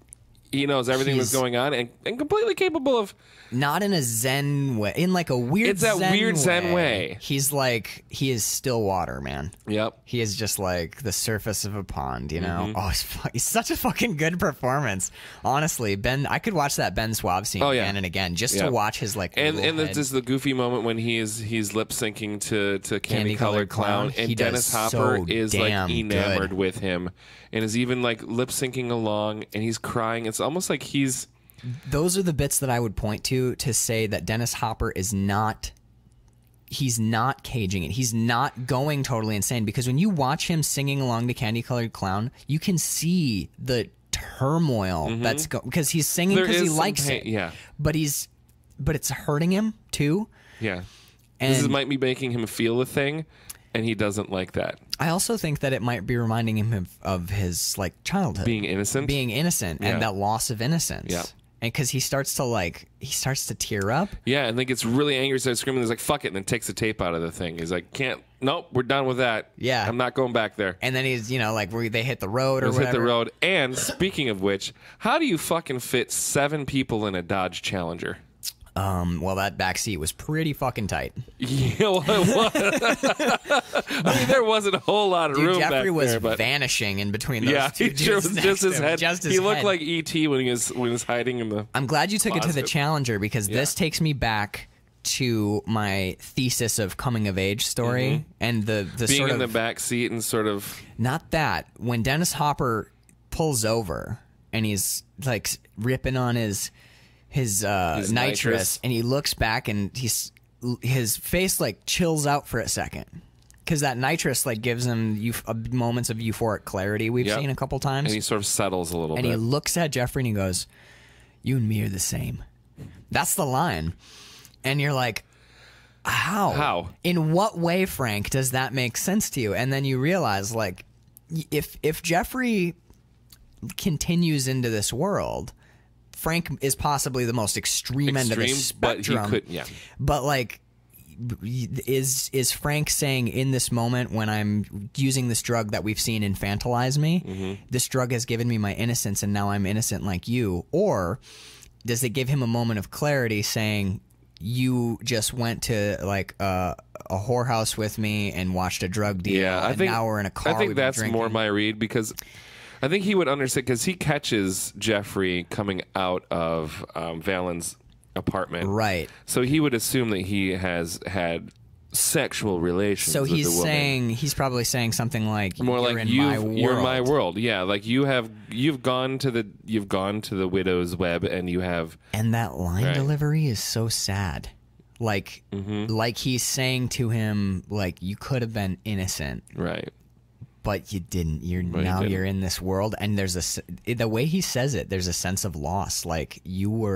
He knows everything
He's,
that's going on and, and completely capable of...
Not in a zen way. In like a weird
It's that
zen
weird
way.
zen way.
He's like... He is still water, man.
Yep.
He is just like the surface of a pond, you know?
Mm-hmm.
Oh, he's, he's such a fucking good performance. Honestly, Ben... I could watch that Ben Suave scene
oh, yeah.
again and again just
yeah.
to watch his like...
And, and
head.
there's the goofy moment when he's he's lip-syncing to, to Candy,
Candy
Colored
Colored
Clown.
Clown.
And
He
Dennis
does
Hopper
so
is like
damn
enamored
good.
with him. And is even like lip-syncing along. And he's crying. It's almost like he's...
Those are the bits that I would point to to say that Dennis Hopper is not he's not caging it. He's not going totally insane, because when you watch him singing along to Candy Colored Clown, you can see the turmoil mm-hmm. that's go because he's singing because he likes
pain,
it.
Yeah.
But he's but it's hurting him too.
Yeah.
And
this is, might be making him feel a thing, and he doesn't like that.
I also think that it might be reminding him of, of his like childhood.
Being innocent.
Being innocent
yeah.
and that loss of innocence.
Yeah.
And because he starts to like, he starts to tear up.
Yeah, and then gets really angry, starts screaming. He's like, "Fuck it!" and then takes the tape out of the thing. He's like, "Can't, nope, we're done with that.
Yeah,
I'm not going back there."
And then he's, you know, like where they hit the road or
Let's
whatever.
hit the road. And speaking of which, how do you fucking fit seven people in a Dodge Challenger?
Um, well, that back seat was pretty fucking tight.
Yeah, well, it was. I mean, there wasn't a whole lot of
Dude,
room
Jeffrey
back
was
there, but
vanishing in between those
yeah,
two
he
dudes.
sure was
next
just
to
his
him,
head.
Just his
he looked
head.
like E T when he was when he was hiding in the.
I'm glad you took
closet.
it to the Challenger, because
Yeah.
this takes me back to my thesis of coming of age story
mm-hmm.
and the the
being
sort
in
of
the back seat and sort of
not that when Dennis Hopper pulls over and he's like ripping on his. His, uh,
His
nitrous,
nitrous,
and he looks back, and he's his face like chills out for a second, because that nitrous like gives him euf- uh, moments of euphoric clarity we've
Yep.
seen a couple times,
and he sort of settles a little
and
bit.
he looks at Jeffrey and he goes, "You and me are the same." That's the line, and you're like, "How?
How?
In what way, Frank, does that make sense to you?" And then you realize, like, if if Jeffrey continues into this world, Frank is possibly the most extreme, end of the
Extreme,
spectrum.
but he could, yeah.
But like, is is Frank saying in this moment when I'm using this drug that we've seen infantilize me,
mm-hmm.
this drug has given me my innocence and now I'm innocent like you? Or does it give him a moment of clarity saying, you just went to like uh, a whorehouse with me and watched a drug deal,
Yeah, I
and
think
now we're in a car.
I think
we've been
that's
drinking.
more my read, because I think he would understand, because he catches Jeffrey coming out of um, Valen's apartment,
Right.
So he would assume that he has had sexual relations.
So
with
he's
the woman.
saying, he's probably saying something like,
more
you're
like
in
you,
my world.
you're my world. Yeah, like you have, you've gone to the, you've gone to the widow's web, and you have.
And that line
Right.
delivery is so sad. Like,
Mm-hmm.
like he's saying to him, like, you could have been innocent,
Right.
but you didn't. You're
But you
now
didn't.
you're in this world, and there's a s- the way he says it. There's a sense of loss. Like you were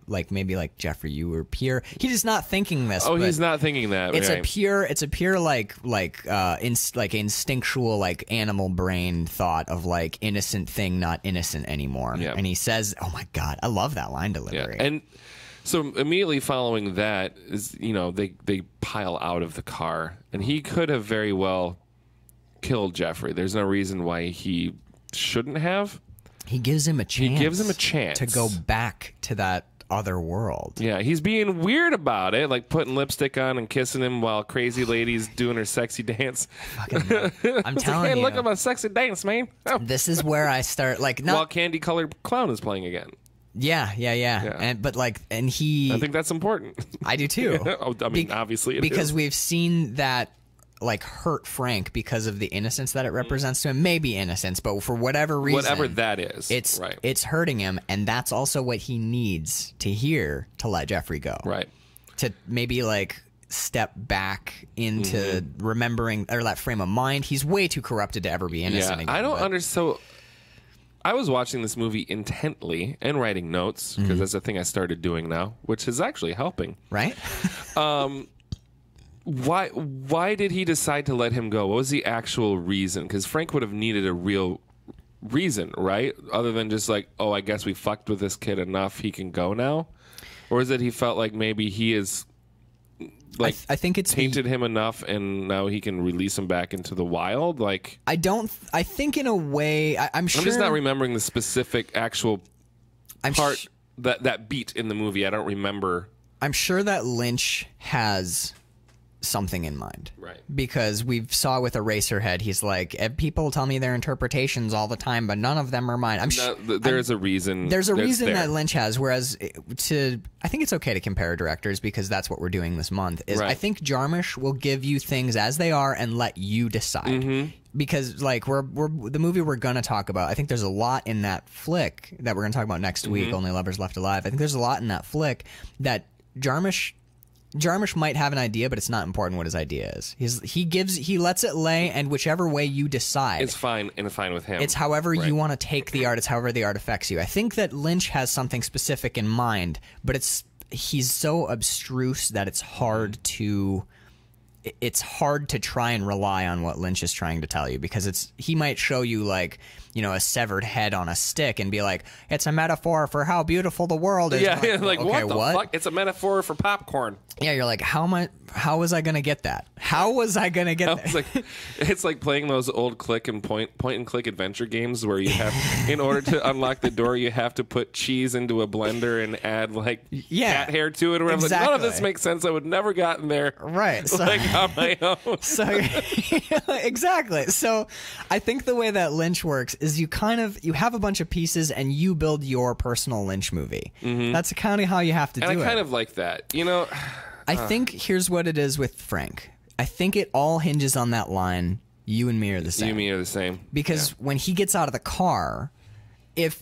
like maybe like Jeffrey, you were pure. He's just not thinking this.
Oh,
but
he's not thinking that.
It's
right.
a pure. It's a pure like like uh inst- like instinctual like animal brain thought of like innocent thing, not innocent anymore.
Yeah.
And he says, "Oh my God, I love that line delivery."
Yeah. And so immediately following that is, you know, they they pile out of the car, and he could have very well killed Jeffrey. There's no reason why he shouldn't have.
He gives him a chance.
He gives him a chance
to go back to that other world.
Yeah, he's being weird about it, like putting lipstick on and kissing him while crazy lady's doing her sexy dance.
Fucking, I'm
It's
telling
like, hey,
you,
look at my sexy dance, man. Oh.
this is where I start like not.
While Candy Colored Clown is playing again.
Yeah, yeah, yeah,
Yeah.
And but like, and he,
I think that's important.
I do too.
oh, I mean,
Be-
obviously it
because
is.
we've seen that like hurt Frank because of the innocence that it represents to him. Maybe innocence, but for whatever reason,
Whatever that is.
it's
right.
it's hurting him, and that's also what he needs to hear to let Jeffrey go.
Right.
To maybe like step back into
Mm-hmm.
remembering or that frame of mind. He's way too corrupted to ever be innocent
Yeah,
again.
I don't
but-
understand. So I was watching this movie intently and writing notes because
Mm-hmm.
that's a thing I started doing now, which is actually helping.
Right?
Why? Why did he decide to let him go? What was the actual reason? Because Frank would have needed a real reason, right? Other than just like, oh, I guess we fucked with this kid enough, he can go now, or is it he felt like maybe he is like
I, th- I think it's the-
tainted him enough, and now he can release him back into the wild? Like,
I don't. th- I think in a way, I, I'm sure.
I'm just not remembering the specific actual
I'm
part
sh-
that that beat in the movie. I don't remember.
I'm sure that Lynch has something in mind.
Right.
Because we've saw with Eraserhead, he's like, "Eh, people tell me their interpretations all the time, but none of them are mine. I'm
No,
sure
th- there is a reason.
there's a
that's
reason
there.
that Lynch has, whereas eh, to I think it's okay to compare directors because that's what we're doing this month. Is
Right.
I think Jarmusch will give you things as they are and let you decide.
Mm-hmm.
Because like we're we're the movie we're gonna talk about, I think there's a lot in that flick that we're gonna talk about next
Mm-hmm.
week. Only Lovers Left Alive. I think there's a lot in that flick that Jarmusch. Jarmusch might have an idea, but it's not important what his idea is. He's, he gives, he lets it lay, and whichever way you decide,
It's fine and fine with him.
it's however
Right.
you want to take the art. It's however the art affects you. I think that Lynch has something specific in mind, but it's he's so abstruse that it's hard to. It's hard to try and rely on what Lynch is trying to tell you because it's he might show you like you know a severed head on a stick and be like it's a metaphor for how beautiful the world is.
Yeah,
I'm
like,
okay,
what the
what?
fuck? It's a metaphor for popcorn.
Yeah, you're like, how am I? How was I gonna get that? How was I gonna get that?
It's like it's like playing those old click and point point and click adventure games where you have, in order to unlock the door, you have to put cheese into a blender and add like
Yeah,
cat hair to it. Or whatever. Like, none of this
exactly.
makes sense. I would never gotten there.
Right. So,
Like on my own.
so exactly. So I think the way that Lynch works is you kind of you have a bunch of pieces and you build your personal Lynch movie. That's kind of how you have to
And
do
I
it.
kind of like that. You know,
I think here's what it is with Frank. I think it all hinges on that line. You and me are the same.
you and me are the same.
Because when he gets out of the car, if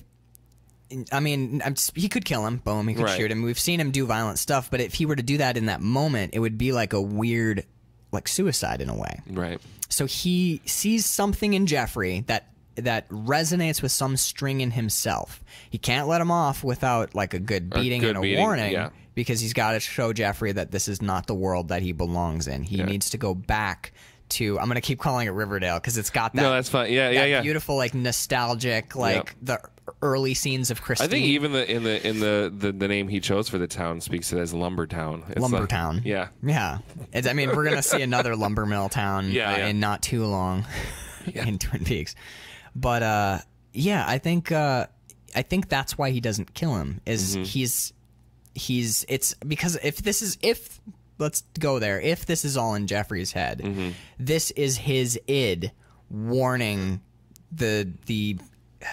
I mean, I'm, he could kill him. Boom, he could
Right.
shoot him. We've seen him do violent stuff, but if he were to do that in that moment, it would be like a weird, like suicide in a way.
Right.
So he sees something in Jeffrey that that resonates with some string in himself. He can't let him off without like a good beating
good
and a
beating,
warning
yeah.
because he's got to show Jeffrey that this is not the world that he belongs in. He
Yeah.
needs to go back to, I'm going to keep calling it Riverdale because it's got that,
No, that's fine. Yeah, yeah,
that
yeah.
beautiful, like nostalgic, like
Yep.
the early scenes of Christine.
I think even the in the in the, the the name he chose for the town speaks it as Lumbertown. It's like-
Lumbertown.
yeah.
Yeah. It's, I mean, we're going to see another lumber mill town
Yeah,
uh,
yeah.
in not too long in Twin Peaks. But uh, yeah, I think uh, I think that's why he doesn't kill him. Is
Mm-hmm.
he's he's it's because if this is if let's go there. If this is all in Jeffrey's head,
Mm-hmm.
this is his id warning the the uh,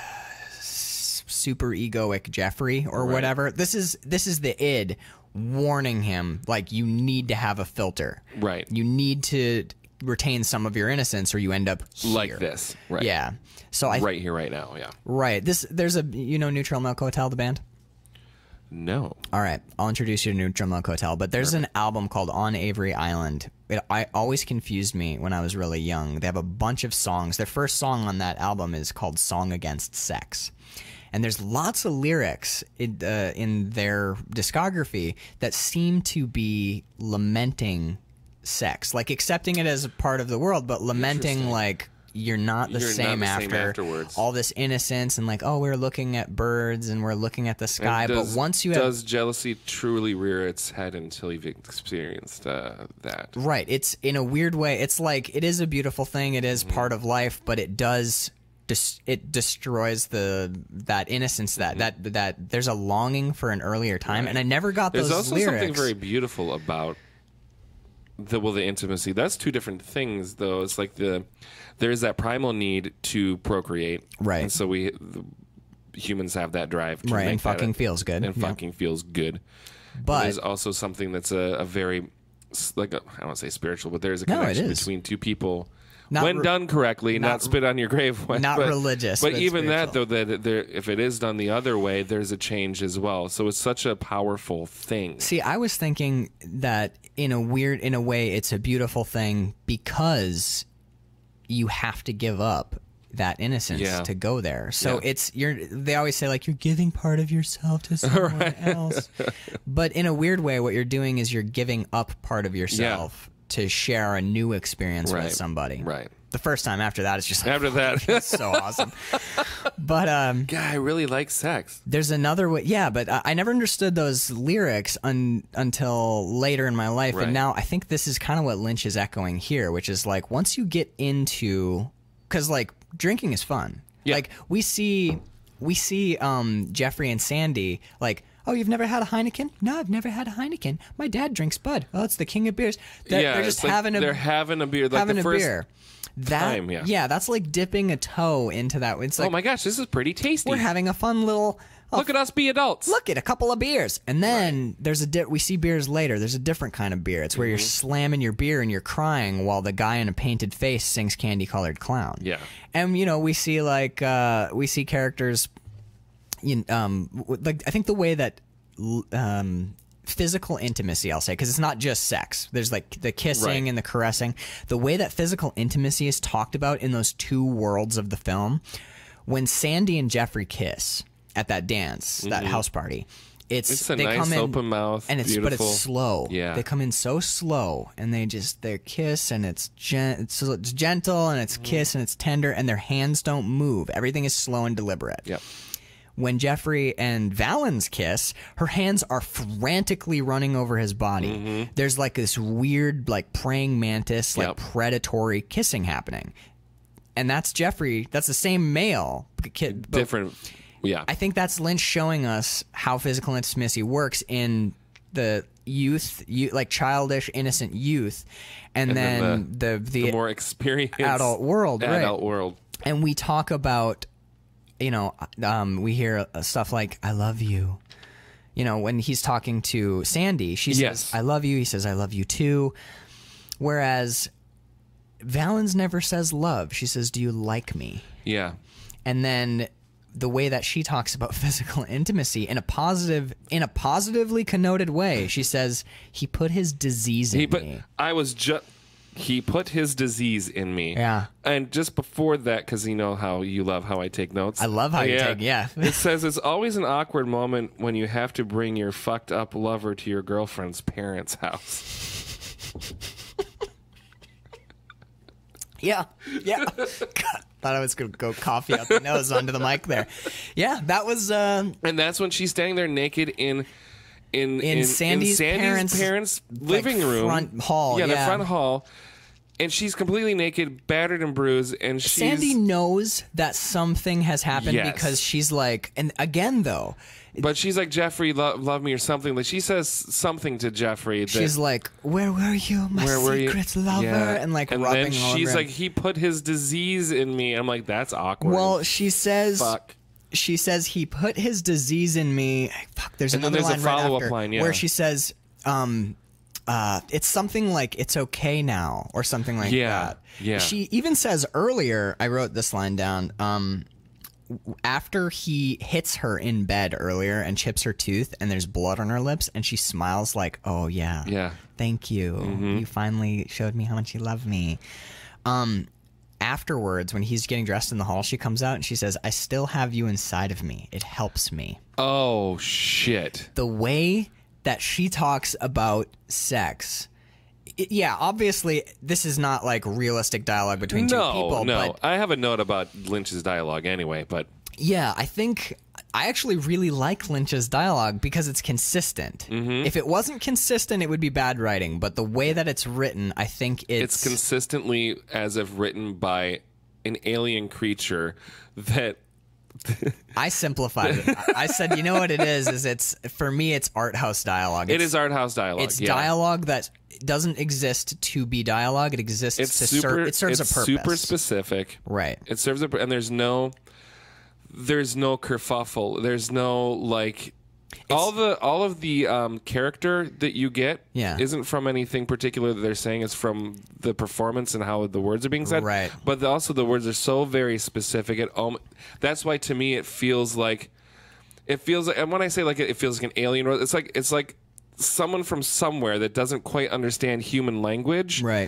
super egoic Jeffrey or
Right.
whatever. This is this is the id warning him like you need to have a filter.
Right.
You need to retain some of your innocence or you end up here.
Like this. Right.
Yeah. So I
Right here, right now. Yeah.
right. This there's a you know Neutral Milk Hotel, the band?
No.
All right, I'll introduce you to Neutral Milk Hotel. But there's an album called On Avery Island. It I always confused me when I was really young. They have a bunch of songs. Their first song on that album is called Song Against Sex. and there's lots of lyrics in, uh, in their discography that seem to be lamenting sex, like accepting it as a part of the world, but lamenting like you're not the,
You're
same,
not the
after
same afterwards.
All this innocence and like, oh, we're looking at birds and we're looking at the sky.
Does,
but once you
does
have,
jealousy truly rear its head until you've experienced uh, that?
right, it's in a weird way. It's like it is a beautiful thing. It is mm-hmm. part of life, but it does. Dis- it destroys the that innocence that mm-hmm. that that there's a longing for an earlier time, right. and I never got
there's
those lyrics.
There's also something very beautiful about the well the intimacy. That's two different things, though. It's like the there's that primal need to procreate,
right?
And so we the, humans have that drive, to
right?
make
And fucking
a,
feels good,
and
yeah.
fucking feels good.
But
there's also something that's a, a very like a, I don't want to say spiritual, but there's a connection
no,
between two people.
Not
when
re-
done correctly, not,
not
spit on your grave.
Not
but,
religious,
but,
but
even
spiritual.
that, though, that there, if it is done the other way, there's a change as well. So it's such a powerful thing.
See, I was thinking that in a weird, in a way, it's a beautiful thing because you have to give up that innocence
yeah.
to go there. So
yeah.
it's you're. They always say like you're giving part of yourself to someone
right.
else, but in a weird way, what you're doing is you're giving up part of yourself.
Yeah.
To share a new experience
right.
with somebody.
Right.
The first time after that, it's just like,
after that,
it's so awesome. But um,
God, I really like sex.
There's another way, yeah. But I, I never understood those lyrics un, until later in my life,
right.
and now I think this is kind of what Lynch is echoing here, which is like once you get into, because like drinking is fun.
Yeah.
Like we see, we see um, Jeffrey and Sandy like. Oh, you've never had a Heineken? No, I've never had a Heineken. My dad drinks Bud. Oh, it's the king of beers. They're,
yeah,
they're just
like
having a
they're having a beer. Like
having
the
a
first
beer. That,
time, yeah.
yeah, that's like dipping a toe into that. It's like,
oh my gosh, this is pretty tasty.
We're having a fun little. Oh,
look at us be adults.
Look at a couple of beers, and then right. there's a di- we see beers later. There's a different kind of beer. It's where mm-hmm. you're slamming your beer and you're crying while the guy in a painted face sings "Candy Colored Clown."
Yeah,
and you know we see like uh, we see characters. You um, like I think the way that. Um, physical intimacy, I'll say, because it's not just sex. There's like the kissing
right.
and the caressing. The way that physical intimacy is talked about in those two worlds of the film, when Sandy and Jeffrey kiss at that dance, mm-hmm. that house party, it's,
it's a
they
nice
come in,
open mouth,
and it's
beautiful.
But it's slow.
Yeah,
they come in so slow, and they just they kiss, and it's gen- it's, it's gentle, and it's mm-hmm. kiss, and it's tender, and their hands don't move. Everything is slow and deliberate.
Yep.
When Jeffrey and Valen's kiss, her hands are frantically running over his body. Mm-hmm. There's like this weird, like praying mantis, like yep. predatory kissing happening. And that's Jeffrey. That's the same male. Kid,
different. Yeah.
I think that's Lynch showing us how physical intimacy works in the youth, you, like childish, innocent youth. And, and then, then the, the, the,
the more experienced
adult world.
Adult
right.
world.
And we talk about... You know, um, we hear stuff like, I love you. You know, when he's talking to Sandy, she
yes.
says, I love you. He says, I love you too. Whereas Valens never says love. She says, do you like me?
Yeah.
And then the way that she talks about physical intimacy in a positive, in a positively connoted way, she says, he put his disease in
he put,
me.
I was just... He put his disease in me.
Yeah.
And just before that, because you know how you love how I take notes.
I love how
yeah.
you take, yeah.
It says it's always an awkward moment when you have to bring your fucked up lover to your girlfriend's parents' house.
yeah. Yeah. God, thought I was going to go coffee out the nose onto the mic there. Yeah, that was... Uh,
and that's when she's standing there naked in... In,
in,
in,
Sandy's,
in Sandy's parents',
parents'
living
like
room,
front hall,
yeah,
yeah,
the front hall, and she's completely naked, battered and bruised, and she's
Sandy knows that something has happened
yes.
because she's like, and again though,
but she's like, Jeffrey, lo- love me or something. Like she says something to Jeffrey. That,
she's like, where were you, my
where were
secret
you?
lover?
Yeah.
And like,
and
rubbing
then she's
over
like,
him.
he put his disease in me. I'm like, that's awkward.
Well, she says,
fuck.
She says he put his disease in me. Fuck, there's
and
another
then there's
line
a
right
follow-up
after
line, yeah.
where she says, um, uh, it's something like it's okay now or something like
yeah,
that.
Yeah.
She even says earlier, I wrote this line down, um, after he hits her in bed earlier and chips her tooth and there's blood on her lips and she smiles like, oh yeah,
yeah,
thank you. Mm-hmm. You finally showed me how much you love me. Um, afterwards, when he's getting dressed in the hall, she comes out and she says, I still have you inside of me. It helps me.
Oh, shit.
The way that she talks about sex. It, yeah, obviously, this is not like realistic dialogue between
no,
two people.
No,
but
I have a note about Lynch's dialogue anyway, but...
Yeah, I think I actually really like Lynch's dialogue because it's consistent.
Mm-hmm.
If it wasn't consistent, it would be bad writing. But the way that it's written, I think it's...
It's consistently as if written by an alien creature that...
I simplified it. I said, you know what it is? Is it's for me, it's art house dialogue. It's,
it is art house dialogue.
It's
yeah.
dialogue that doesn't exist to be dialogue. It exists
It's
to
super,
serve. It serves
it's
a purpose.
super specific.
Right.
It serves a and there's no, there's no kerfuffle. There's no like. All the all of the um, character that you get
Yeah.
isn't from anything particular that they're saying. It's from the performance and how the words are being said.
Right.
But the, also the words are so very specific. It, um, that's why to me it feels like it feels like, and when I say like it, it feels like an alien. It's like it's like someone from somewhere that doesn't quite understand human language.
Right.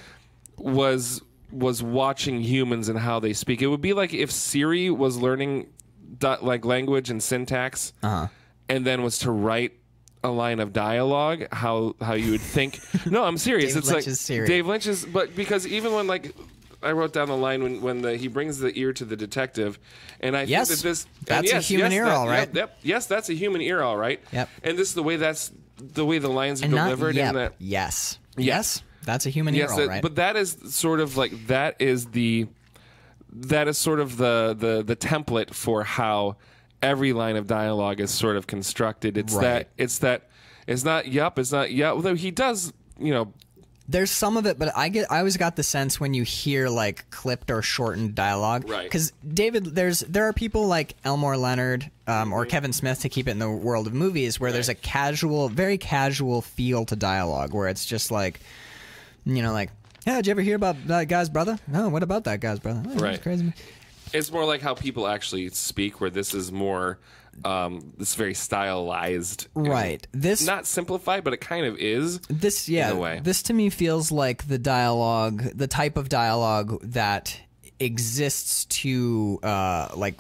Was was watching humans and how they speak. It would be like if Siri was learning di- like language and syntax.
Uh-huh.
And then was to write a line of dialogue, how how you would think. No, I'm serious.
Dave
it's
Lynch's
like
Siri.
Dave Lynch's, but because even when like I wrote down the line when when the, he brings the ear to the detective, and I
Yes,
think that this
that's
and
a
yes,
human
yes,
ear,
that-
all right.
Yep, yep, yes, that's a human ear, all right.
Yep.
And this is the way that's the way the lines are
And not
delivered
yep.
in that.
Yes.
Yes.
Yes. That's a human
Yes,
ear,
that-
all right.
but that is sort of like that is the that is sort of the the the template for how every line of dialogue is sort of constructed. It's
Right.
that it's that it's not yup, it's not yup. Although he does, you know,
There's some of it, but I get I always got the sense when you hear like clipped or shortened dialogue,
Right.
Because David, there's there are people like Elmore Leonard um, or Kevin Smith, to keep it in the world of movies, where there's a casual, very casual feel to dialogue, where it's just like, you know, like, yeah, did you ever hear about that guy's brother? No, what about that guy's brother? Oh, that's
Right.
crazy.
it's more like how people actually speak, where this is more um this very stylized,
Right. This
not simplified, but it kind of is.
This, yeah,
in a way.
this to me feels like the dialogue, the type of dialogue that exists to, uh, like,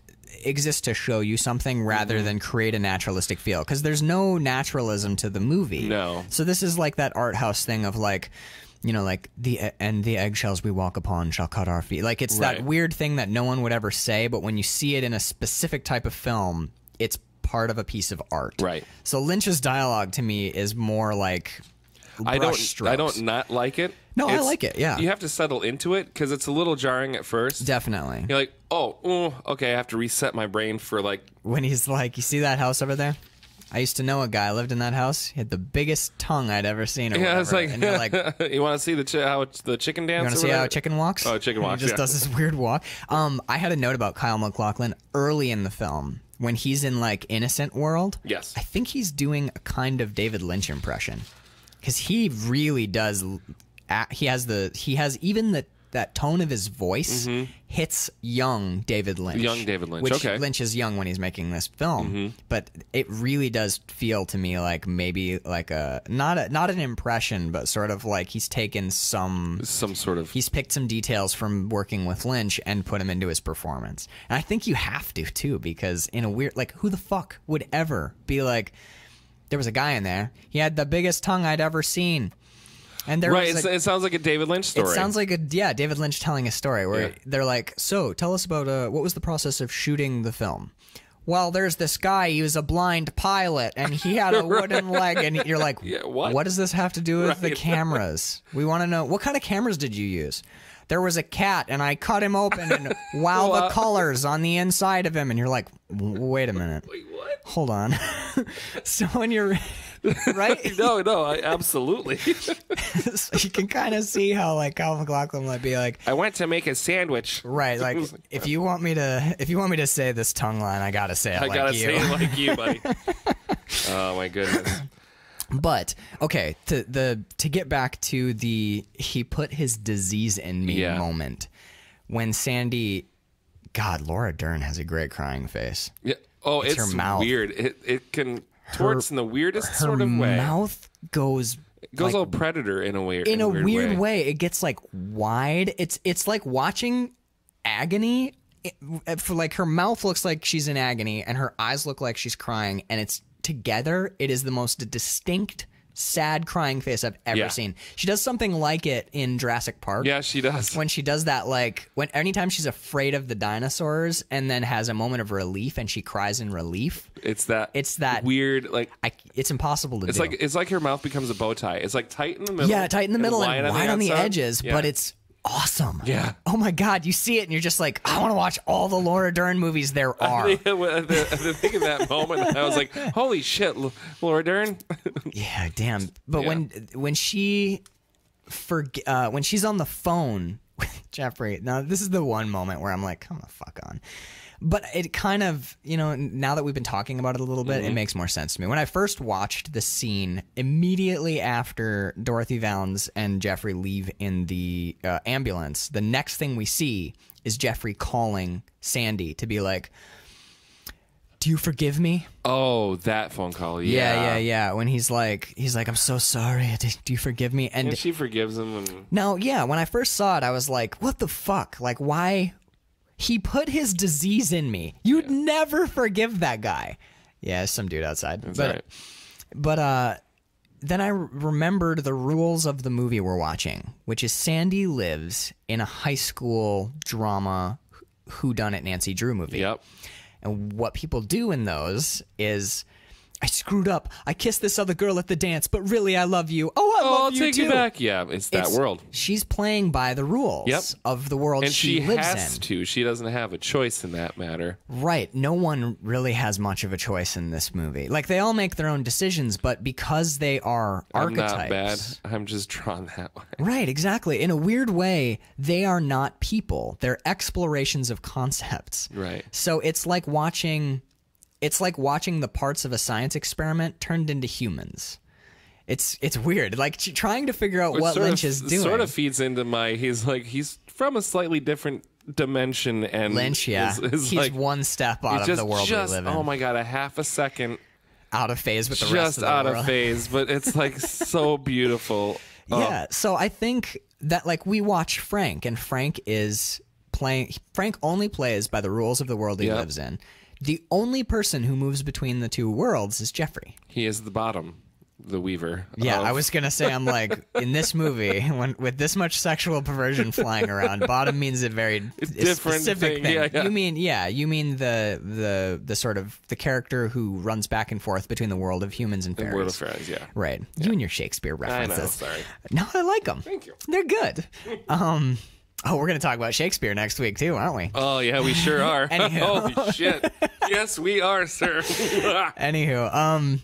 exists to show you something rather
Mm-hmm.
than create a naturalistic feel. Because there's no naturalism to the movie.
No.
So this is like that art house thing of like, you know, like the and the eggshells we walk upon shall cut our feet. Like it's
Right.
that weird thing that no one would ever say, but when you see it in a specific type of film, it's part of a piece of art.
Right.
So Lynch's dialogue to me is more like
I don't.
brush
I don't
strokes.
not like it.
No, I
It's-
like it, yeah.
You have to settle into it because it's a little jarring at first.
Definitely.
You're like, oh, oh, okay, I have to reset my brain for like.
When he's like, you see that house over there? I used to know a guy lived in that house. He had the biggest tongue I'd ever seen. Or
Yeah, it's
whatever.
like,
and you're like, you
you want to see the chi- how it's the chicken dance?
want to
or
see how
whatever?
a chicken walks?
Oh, chicken walks,
He just
yeah.
does this weird walk. Um, I had a note about Kyle MacLachlan early in the film when he's in like Innocent World.
Yes.
I think he's doing a kind of David Lynch impression because he really does. act- He has the he has even the that tone of his voice hits young David Lynch.
Mm-hmm. Young David Lynch,
Which
okay.
Lynch is young when he's making this film,
Mm-hmm.
but it really does feel to me like maybe like a not a not an impression, but sort of like he's taken some
Some sort of.
he's picked some details from working with Lynch and put them into his performance. And I think you have to too, because in a weird like who the fuck would ever be like, there was a guy in there, he had the biggest tongue I'd ever seen. And there
Right,
was
it's,
a,
it sounds like a David Lynch story.
it sounds like a yeah, David Lynch telling a story where
Yeah.
they're like, "So, tell us about uh, what was the process of shooting the film?" Well, there's this guy. He was a blind pilot, and he had a wooden leg. And you're like,
Yeah, what?
does this have to do with the
Right.
cameras? We want to know what kind of cameras did you use? There was a cat, and I cut him open, and wow,
Well,
the
uh,
colors on the inside of him. And you're like, "W- wait a minute,
Wait, what?
hold on." So when you're right,
No, no, I, absolutely.
so you can kind of see how like Kyle MacLachlan might be like,
I went to make a sandwich.
right, like if you want me to, if you want me to say this tongue line, I gotta say it
I
like
gotta
you.
say it like you, buddy. Oh my goodness.
But okay, to the to get back to the he put his disease in me
Yeah.
moment when Sandy, God, Laura Dern has a great crying face.
Yeah. Oh,
It's
it's,
her mouth.
weird. It it can torts in the weirdest
Her
sort of way.
mouth goes
It goes
like,
all Predator in a weird
in a
weird,
weird
way.
way. It gets like wide. It's it's like watching agony. It, for like her mouth looks like she's in agony, and her eyes look like she's crying, and it's together. It is the most distinct, sad crying face I've ever
Yeah.
seen. She does something like it in Jurassic Park.
Yeah, she does.
When she does that, like when anytime she's afraid of the dinosaurs and then has a moment of relief and she cries in relief.
It's that.
It's that
weird. Like
I, it's impossible to
it's
do.
like it's like her mouth becomes a bow tie. It's like tight in the middle.
Yeah, tight in the middle and
wide,
wide on the,
outside.
edges,
Yeah.
but it's awesome.
Yeah.
Oh my God, you see it and you're just like, I want to watch all the Laura Dern movies there are.
I think in that moment, I was like, "Holy shit, L- Laura Dern!"
Yeah, damn. But
Yeah.
when when she forg uh, when she's on the phone with Jeffrey, now this is the one moment where I'm like, come the fuck on. But it kind of, you know, now that we've been talking about it a little bit,
Mm-hmm.
it makes more sense to me. When I first watched the scene immediately after Dorothy Valens and Jeffrey leave in the uh, ambulance, the next thing we see is Jeffrey calling Sandy to be like, do you forgive me?
Oh, that phone call.
Yeah,
Yeah,
yeah, yeah. When he's like, he's like, I'm so sorry. Do do you forgive me? And
And she forgives him. And
now, yeah, when I first saw it, I was like, what the fuck? Like, why? He put his disease in me. You'd never forgive that guy. Yeah, some dude outside.
That's
but,
right.
but uh, then I re- remembered the rules of the movie we're watching, which is Sandy lives in a high school drama whodunit Nancy Drew movie.
Yep.
And what people do in those is, I screwed up. I kissed this other girl at the dance, but really I love you. Oh, I
Oh,
love
I'll
you
take
too.
you back. Yeah, it's that
It's-
world.
She's playing by the rules
Yep.
of the world
And
she,
she,
lives
has
in.
to. She doesn't have a choice in that matter.
Right. No one really has much of a choice in this movie. Like, they all make their own decisions, but because they are archetypes.
I'm not bad. I'm just drawn that way.
Right, exactly. In a weird way, they are not people. They're explorations of concepts.
Right.
So it's like watching it's like watching the parts of a science experiment turned into humans. It's it's weird. Like t- trying to figure out
Which
what
sort
Lynch
of,
is doing.
Sort of feeds into my. He's like he's from a slightly different dimension, and
Lynch, yeah.
is, is
He's
like,
one step out
he's
of
just,
the world
just,
we live in.
Oh my god, a half a second,
Out of phase with the rest
just
of the
out
world.
of phase, but it's like so beautiful. Oh,
Yeah, so I think that, like, we watch Frank, and Frank is playing. Frank only plays by the rules of the world he
Yep.
lives in. The only person who moves between the two worlds is Jeffrey.
he is the bottom, the weaver.
Yeah,
of-
I was gonna say, I'm like, in this movie, when with this much sexual perversion flying around, bottom means a very
different
specific
thing.
thing.
Yeah, yeah.
You mean, yeah, you mean the the the sort of the character who runs back and forth between the world of humans and
the
fairies.
World of Fairies. Yeah.
Right. You and your Shakespeare
I know.
references.
Sorry.
No, I like them.
Thank you.
They're good. Um, oh, we're gonna talk about Shakespeare next week too, aren't we?
Oh yeah, we sure are.
Anyhow.
Holy shit! Yes, we are, sir.
Anywho, um,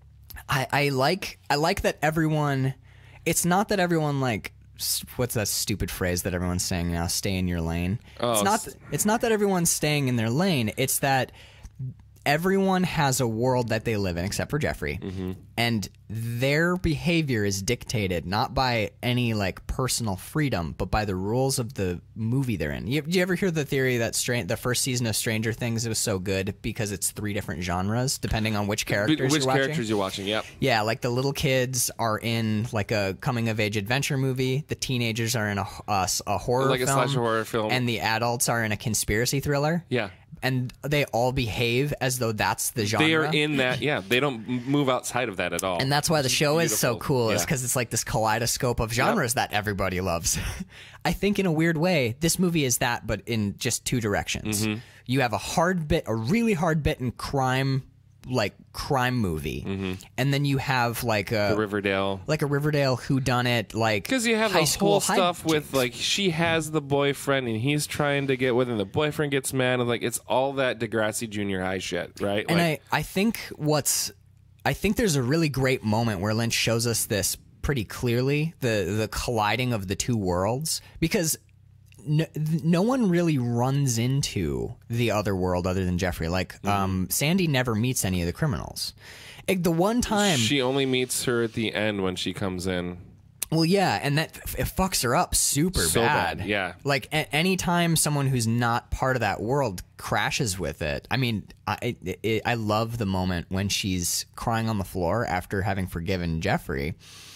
I I like I like that everyone. It's not that everyone like. s- What's that stupid phrase that everyone's saying now? Stay in your lane.
Oh,
it's not.
s-
It's not that everyone's staying in their lane. It's that everyone has a world that they live in, except for Jeffrey,
Mm-hmm.
and their behavior is dictated not by any like personal freedom, but by the rules of the movie they're in. You, do you ever hear the theory that Stran- the first season of Stranger Things was so good because it's three different genres depending on which characters
Which
you're watching?
characters you're watching? Yep.
Yeah, like the little kids are in like a coming of age adventure movie. The teenagers are in a, a, a horror
Like a
film,
slasher horror film.
and the adults are in a conspiracy thriller.
Yeah.
And they all behave as though that's the genre.
They are in that. Yeah, they don't m- move outside of that at all.
And that's why the show is so
beautiful.
cool, is
Yeah.
because it's like this kaleidoscope of genres that everybody loves. I think in a weird way, this movie is that, but in just two directions.
Mm-hmm.
You have a hard bit, a really hard bit in crime, like crime movie, and then you have like a
Mm-hmm. The Riverdale.
like a Riverdale whodunit, like
Because you have
high
the
school
whole stuff
hijinks.
with like she has the boyfriend and he's trying to get with her and the boyfriend gets mad and like it's all that Degrassi Junior High shit, right?
And
like,
I, I think what's I think there's a really great moment where Lynch shows us this pretty clearly, the the colliding of the two worlds, because no, no one really runs into the other world other than Jeffrey. Like
Mm-hmm.
um, Sandy never meets any of the criminals. Like, the one time
she only meets her at the end when she comes in.
Well, yeah, and that it fucks her up super
So
bad.
bad, yeah.
Like a- anytime someone who's not part of that world crashes with it. I mean, I it, it, I love the moment when she's crying on the floor after having forgiven Jeffrey,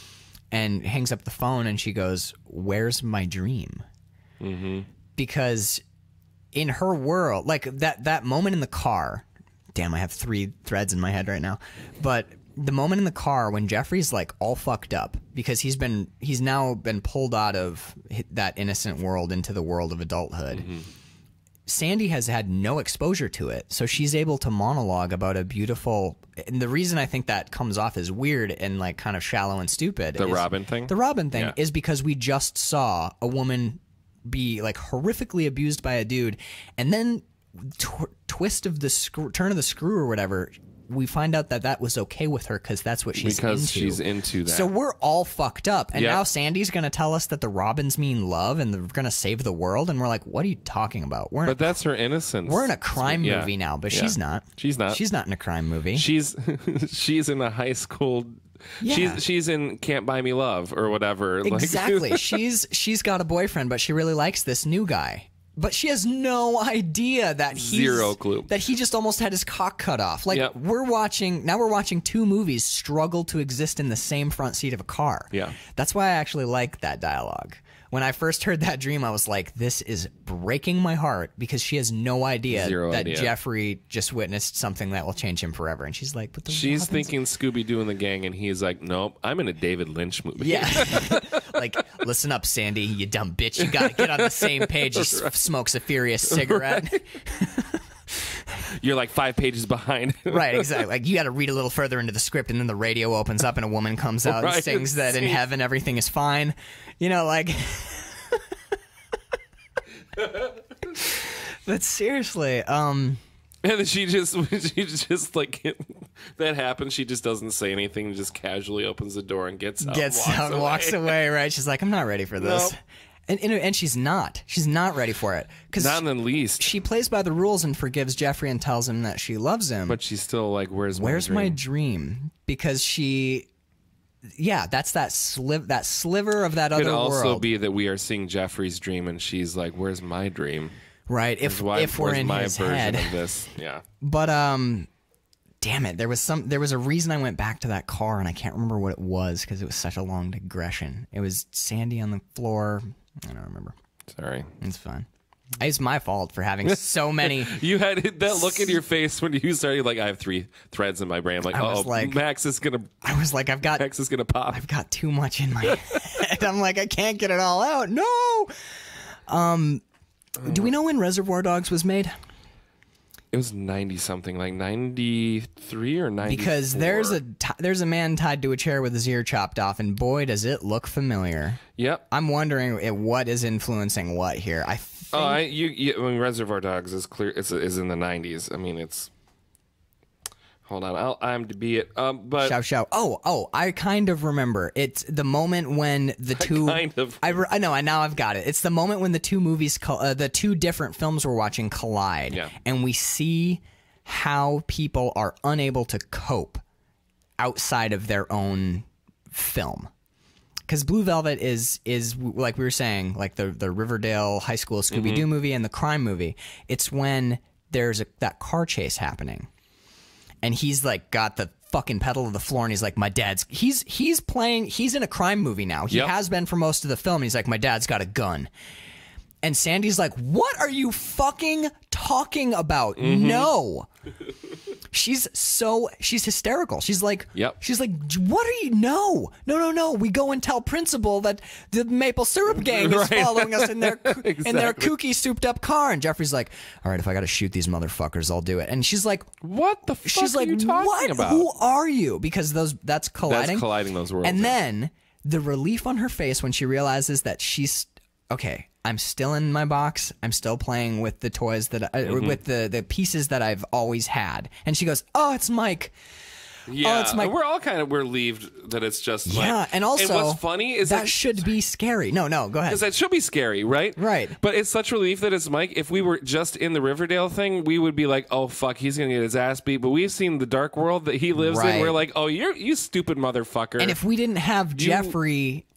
and hangs up the phone, and she goes, "Where's my dream?" Mm-hmm. Because in her world, like that that moment in the car, damn, I have three threads in my head right now, but the moment in the car when Jeffrey's like all fucked up because he's been he's now been pulled out of that innocent world into the world of adulthood. Mm-hmm. Sandy has had no exposure to it, so she's able to monologue about a beautiful. And the reason I think that comes off as weird and like kind of shallow and stupid,
the
is,
Robin thing,
the Robin thing,
yeah.
is because we just saw a woman be like horrifically abused by a dude, and then tw- twist of the screw, turn of the screw or whatever. We find out that that was okay with her because that's what she's
because
into.
she's into that.
So we're all fucked up. And
yep.
now Sandy's going to tell us that the Robins mean love and they're going to save the world. And we're like, what are you talking about? We're
but
a,
that's her innocence.
We're in a crime
yeah.
movie now, but
yeah.
she's not.
She's not.
She's not in a crime movie.
She's she's in a high school.
Yeah.
She's she's in Can't Buy Me Love or whatever.
Exactly.
Like,
she's she's got a boyfriend, but she really likes this new guy. But she has no idea that he's,
Zero clue.
that he just almost had his cock cut off. Like,
yep.
we're watching, now we're watching two movies struggle to exist in the same front seat of a car.
Yeah.
That's why I actually like that dialogue. When I first heard that dream, I was like, this is breaking my heart because she has no idea
Zero
that
idea.
Jeffrey just witnessed something that will change him forever. And she's like, but the
she's
Robins-
thinking Scooby-Doo and the gang, and he's like, nope, I'm in a David Lynch movie.
Yeah. Like, listen up, Sandy, you dumb bitch. You got to get on the same page. He s- smokes a furious cigarette.
Right. You're like five pages behind.
Right, exactly. Like, you got to read a little further into the script, and then the radio opens up, and a woman comes out
Right,
and sings that in heaven everything is fine. You know, like... But seriously, um...
And then she just, she just like, that happens. She just doesn't say anything, just casually opens the door and gets out.
Gets
and walks
out and
away.
walks away, right? She's like, I'm not ready for this.
Nope.
And, and and she's not. She's not ready for it. Cause
Not in the least.
she plays by the rules and forgives Jeffrey and tells him that she loves him.
But she's still like, where's my
Where's
dream?
my dream? Because she... Yeah, that's that sliv- that sliver of that
Could
other
also
world.
be that we are seeing Jeffrey's dream, and she's like, "Where's my dream?"
Right, if
Why,
if we're
where's
in
my
his
version
head.
of this? Yeah.
But um, damn it, there was some there was a reason I went back to that car, and I can't remember what it was because it was such a long digression. It was Sandy on the floor. I don't remember.
Sorry.
It's fine. It's my fault for having so many.
You had that look in your face when you started. Like, I have three threads in my brain. I'm like,
I was
oh,
like-
Max is gonna,
I was like, I've got
Max is gonna pop.
I've got too much in my head. I'm like, I can't get it all out. No. Um, do we know when Reservoir Dogs was made?
It was ninety something, like ninety three or ninety.
Because there's a t- there's a man tied to a chair with his ear chopped off, and boy, does it look familiar.
Yep.
I'm wondering it, what is influencing what here. I think
Oh, I, you, you. I mean, Reservoir Dogs is clear. It's is in the nineties. I mean, it's. Hold on, I'll IMDb it. Um, but
shout shout. Oh oh, I kind of remember. It's the moment when the two.
kind of.
I, re- I know. I now I've got it. It's the moment when the two movies, col- uh, the two different films we're watching collide,
Yeah.
and we see how people are unable to cope outside of their own film. Because Blue Velvet is is like we were saying, like the the Riverdale High School Scooby Doo
Mm-hmm.
movie and the crime movie. It's when there's a, that car chase happening, and he's like got the fucking pedal to the floor, and he's like, "My dad's." He's he's playing. He's in a crime movie now. He
Yep.
has been for most of the film. And he's like, "My dad's got a gun," and Sandy's like, "What are you fucking talking about?
Mm-hmm.
No." She's so she's hysterical. She's like,
Yep.
She's like, what are you? No, no, no, no. We go and tell principal that the maple syrup gang is
Right.
following us in their in their
Exactly.
kooky souped up car. And Jeffrey's like, all right, if I got to shoot these motherfuckers, I'll do it. And she's like,
What the fuck
she's
are
like,
you talking
what?
about?
Who are you? Because those that's colliding.
That's colliding those worlds.
And
yeah.
then the relief on her face when she realizes that she's okay. I'm still in my box. I'm still playing with the toys that I,
Mm-hmm.
with the the pieces that I've always had. And she goes, "Oh, it's Mike."
Yeah,
Oh, it's my-
we're all kind of relieved that it's just like,
Yeah, and also
what's funny is
that
like,
should be scary. No, no, go ahead.
because that should be scary, right?
Right.
But it's such relief that it's Mike. If we were just in the Riverdale thing, we would be like, "Oh fuck, he's gonna get his ass beat." But we've seen the dark world that he lives
Right.
in. We're like, "Oh, you're you stupid motherfucker."
And if we didn't have Jeffrey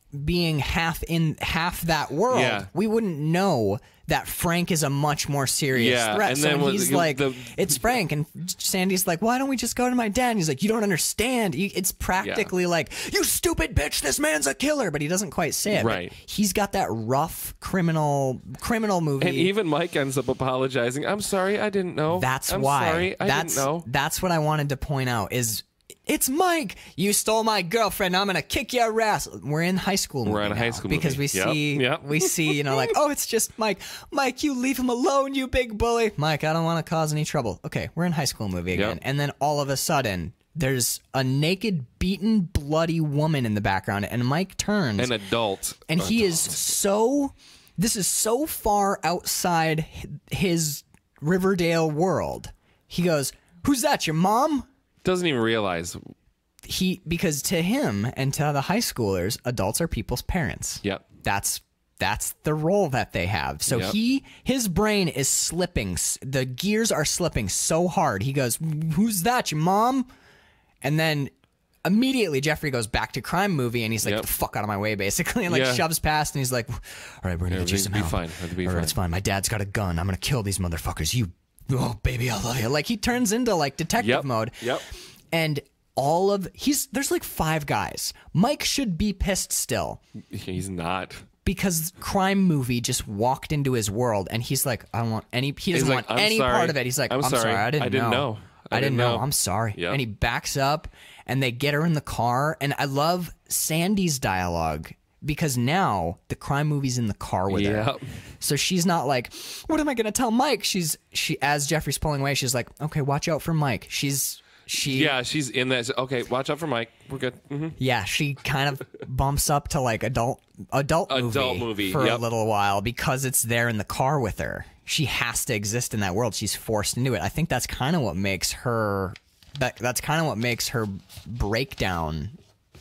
being half in half that world,
Yeah.
we wouldn't know that Frank is a much more serious
Yeah,
threat.
and
So
then
when
when
he's
the-
like,
the-
it's Frank, and Sandy's like, why don't we just go to my dad? And he's like, you don't understand. You- It's practically like, you stupid bitch, this man's a killer, but he doesn't quite say it.
Right.
But he's got that rough criminal criminal movie.
And even Mike ends up apologizing. I'm sorry, I didn't know.
That's
I'm
why.
Sorry, I
that's
didn't know.
that's what I wanted to point out is. It's Mike. You stole my girlfriend. I'm gonna kick your ass. We're in high school.
We're in a
now
high school
because
movie.
we
Yep,
see
yep.
we see you know like oh it's just Mike. Mike, you leave him alone, you big bully. Mike, I don't want to cause any trouble. Okay, we're in high school movie again,
Yep.
and then all of a sudden there's a naked, beaten, bloody woman in the background, and Mike turns
An adult.
and he
adult.
is so. This is so far outside his Riverdale world. He goes, "Who's that? Your mom?"
Doesn't even realize.
He because to him and to the high schoolers, adults are people's parents.
Yep.
That's that's the role that they have. So
Yep.
he his brain is slipping. S- The gears are slipping so hard. He goes, "Who's that? Your mom?" And then immediately Jeffrey goes back to crime movie, and he's like,
Yep.
"The fuck out of my way," basically, and like
Yeah.
shoves past, and he's like, "All right, we're gonna get you
Everything
some
will be
help.
fine. It'll be
All right,
fine."
it's fine. My dad's got a gun. I'm gonna kill these motherfuckers. You, oh baby, I love you." Like he turns into like detective
Yep.
mode.
Yep.
And all of he's there's like five guys. Mike should be pissed still
He's not.
because crime movie just walked into his world, and he's like, I don't want any. He doesn't
He's
want
like, "I'm
any
sorry.
part of it. He's like, I'm,
I'm
sorry.
sorry.
I didn't,
I didn't know.
I,
I
didn't
didn't
know.
know."
I'm sorry."
Yep.
And he backs up, and they get her in the car, and I love Sandy's dialogue. Because now the crime movie's in the car with her,
Yep.
so she's not like, "What am I going to tell Mike?" She's she as Jeffrey's pulling away, she's like, "Okay, watch out for Mike." She's she
Yeah, she's in that. Okay, watch out for Mike. We're good. hmm
Yeah, she kind of bumps up to like adult adult movie,
Adult movie,
for a
yep.
little while because it's there in the car with her. She has to exist in that world. She's forced into it. I think that's kind of what makes her that that's kind of what makes her breakdown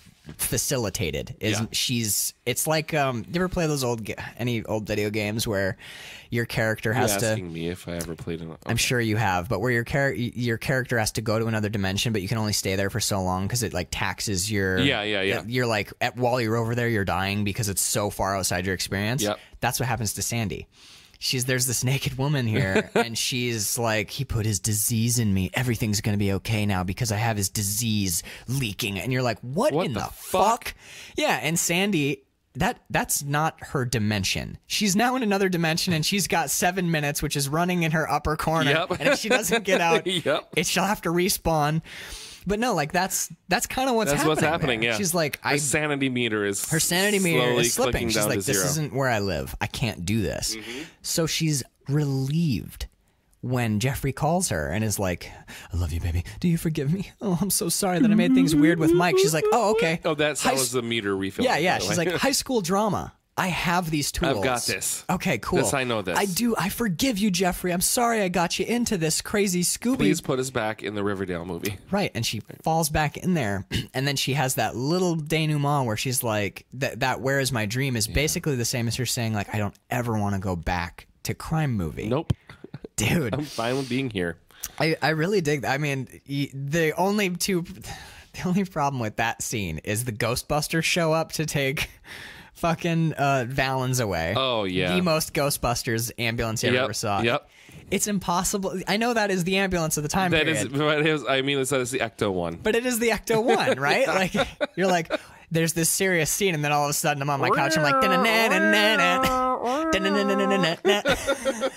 facilitated is
Yeah.
she's it's like um you ever play those old ga- any old video games where your character
You're
has to
asking me if I ever played in.
I'm sure you have, but where your char- your character has to go to another dimension, but you can only stay there for so long because it like taxes your
Yeah, yeah, yeah.
You're like at, while you're over there, you're dying because it's so far outside your experience.
Yep.
That's what happens to Sandy. She's there's this naked woman here, and she's like, he put his disease in me. Everything's gonna be okay now because I have his disease leaking. And you're like, what,
What
in
the
the,
fuck?
fuck? Yeah, and Sandy. That that's not her dimension. She's now in another dimension, and she's got seven minutes, which is running in her upper corner.
Yep.
And if she doesn't get out,
Yep.
it she'll have to respawn. But no, like that's that's kind of what's
That's
happening.
what's happening.
there.
Yeah.
She's like,
her
I
sanity meter is
her sanity meter
slowly
is slipping.
clicking
She's
down
like,
to
this
zero.
isn't where I live. I can't do this.
Mm-hmm.
So she's relieved when Jeffrey calls her and is like, I love you, baby. Do you forgive me? Oh, I'm so sorry that I made things weird with Mike. She's like, oh, okay.
Oh, that's
High
that was the meter refill.
Yeah, yeah.
by the
She's
way.
like, high school drama. I have these tools.
I've got this.
Okay, cool.
This, I know this.
I do. I forgive you, Jeffrey. I'm sorry I got you into this crazy Scooby.
Please put us back in the Riverdale movie.
Right, and she falls back in there, and then she has that little denouement where she's like, "That that where is my dream?" is basically the same as her saying like, "I don't ever want to go back to crime movie."
Nope.
Dude,
I'm fine with being here.
I I really dig. I mean, y- the only two, the only problem with that scene is the Ghostbusters show up to take fucking uh, Valens away.
Oh, yeah.
the most Ghostbusters ambulance you
Yep,
ever saw.
yep.
It's impossible. I know that is the ambulance of the time
That
period.
is, but it is, I mean, it's, it's the Ecto one.
But it is the Ecto one, right? Like you're like, there's this serious scene, and then all of a sudden I'm on my couch. I'm like, "Da-na-na-na-na-na, da-na-na-na-na-na."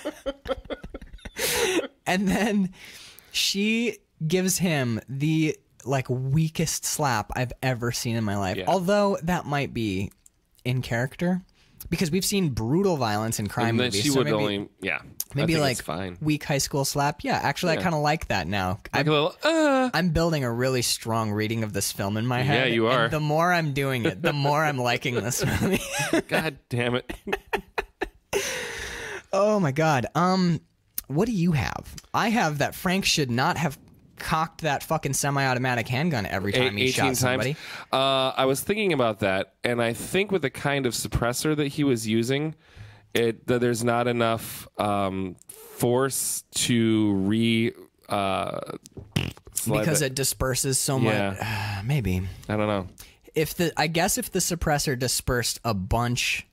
And then she gives him the like weakest slap I've ever seen in my life.
Yeah.
Although that might be in character, because we've seen brutal violence in crime
And then
movies.
she
so
would
maybe,
only, yeah.
maybe
I think
like
it's fine.
weak high school slap. Yeah, actually, I
Yeah.
kind of like that now.
Like
I
a little, uh.
I'm building a really strong reading of this film in my head.
Yeah, you are.
And the more I'm doing it, the more I'm liking this movie.
God damn it.
Oh my god. Um, what do you have? I have that Frank should not have cocked that fucking semi-automatic handgun every time he shot somebody.
Uh, I was thinking about that, and I think with the kind of suppressor that he was using, it that there's not enough um, force to re. Uh, slide
Because
that-
it disperses so
Yeah.
much. Maybe.
I don't know.
if the I guess if the suppressor dispersed a bunch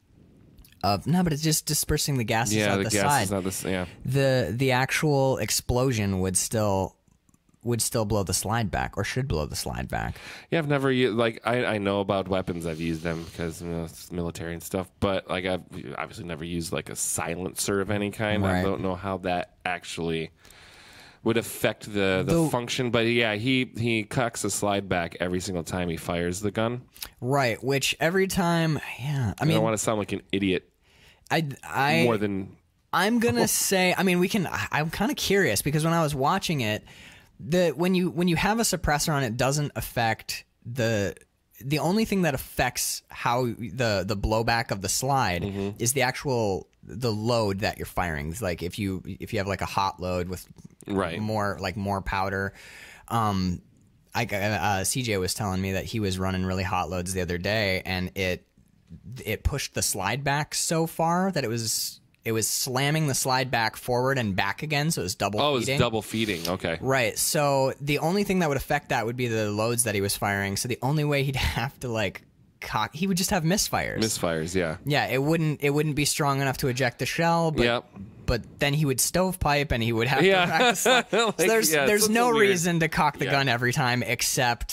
of no, but it's just dispersing the gases
Yeah,
out
the
the
gas
side.
is not this. Yeah.
The the actual explosion would still would still blow the slide back, or should blow the slide back.
Yeah, I've never used, like, I, I know about weapons. I've used them because, you know, it's military and stuff. But, like, I've obviously never used, like, a silencer of any kind.
Right.
I don't know how that actually would affect the, the,
The-
function. But, yeah, he, he cocks the slide back every single time he fires the gun.
Right, which every time, yeah, I
I
mean,
don't want to sound like an idiot
I, I,
more than...
I'm gonna say, I mean, we can. I- I'm kind of curious because when I was watching it, the when you when you have a suppressor on, it doesn't affect the. The only thing that affects how the the blowback of the slide
Mm-hmm.
is the actual the load that you're firing. It's like if you if you have like a hot load with
Right.
more like more powder. Um, I uh, C J was telling me that he was running really hot loads the other day, and it it pushed the slide back so far that it was it was slamming the slide back forward and back again, so it was double
Oh, it's
feeding.
double feeding. Okay.
Right. So the only thing that would affect that would be the loads that he was firing. So the only way he'd have to like cock, he would just have misfires.
Misfires, yeah.
Yeah, it wouldn't it wouldn't be strong enough to eject the shell, but
Yep.
but then he would stovepipe and he would have
Yeah.
to practice. Like,
Like,
so there's
yeah,
there's
it's
no
a weird-
reason to cock the
Yeah.
gun every time except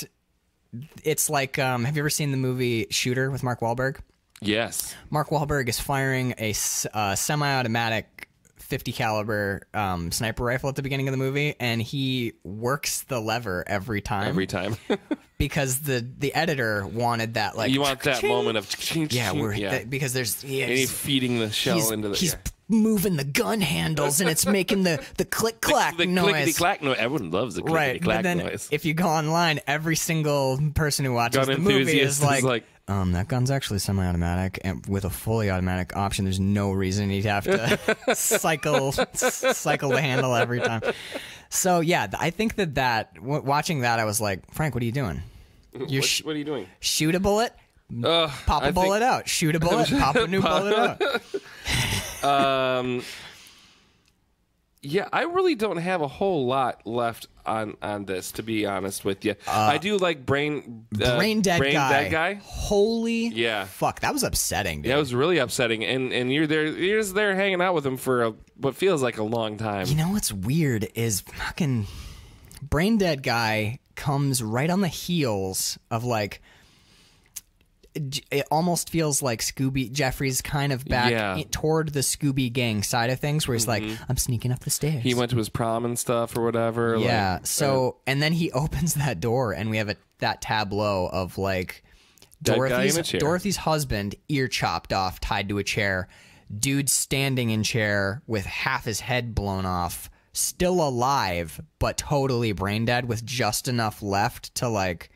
it's like um have you ever seen the movie Shooter with Mark Wahlberg?
Yes.
Mark Wahlberg is firing a s- uh, semi-automatic fifty caliber um, sniper rifle at the beginning of the movie, and he works the lever every time
Every time.
because the the editor wanted that like
You want that moment of...
yeah, we're
yeah.
that- because there's yeah,
And he's
he's,
feeding the shell
he's,
into the...
he's
yeah.
moving the gun handles and it's making the the click clack
the
noise.
clickety clack noise. Everyone loves the clickety
Right,
clack
but then
noise.
if you go online, every single person who watches
Gun
the movie
enthusiast
is like,
is like,
um, that gun's actually semi-automatic, and with a fully automatic option, there's no reason you'd have to cycle cycle the handle every time. So yeah, th- I think that that w- watching that, I was like, Frank, what are you doing? You
what,
sh-
what are you doing?
shoot a bullet,
Uh,
pop a
I
bullet out, shoot a bullet, pop a new bullet out.
think, um, yeah, I really don't have a whole lot left on, on this, to be honest with you. I do like brain uh,
Brain dead
brain
guy.
dead guy.
Holy
Yeah.
fuck, that was upsetting, dude.
Yeah, it was really upsetting, and and you're there, you're just there hanging out with him for a, what feels like a long time.
You know what's weird is fucking brain dead guy comes right on the heels of like it it almost feels like Scooby Jeffrey's kind of back
Yeah.
i- toward the Scooby Gang side of things, where he's like, I'm sneaking up the stairs.
He went to his prom and stuff or whatever.
yeah.
like,
So and then he opens that door, and we have a that tableau of like
Dead guy in
Dorothy's
a chair.
Dorothy's husband, ear chopped off, tied to a chair. Dude standing in chair with half his head blown off, still alive but totally brain dead, with just enough left to like,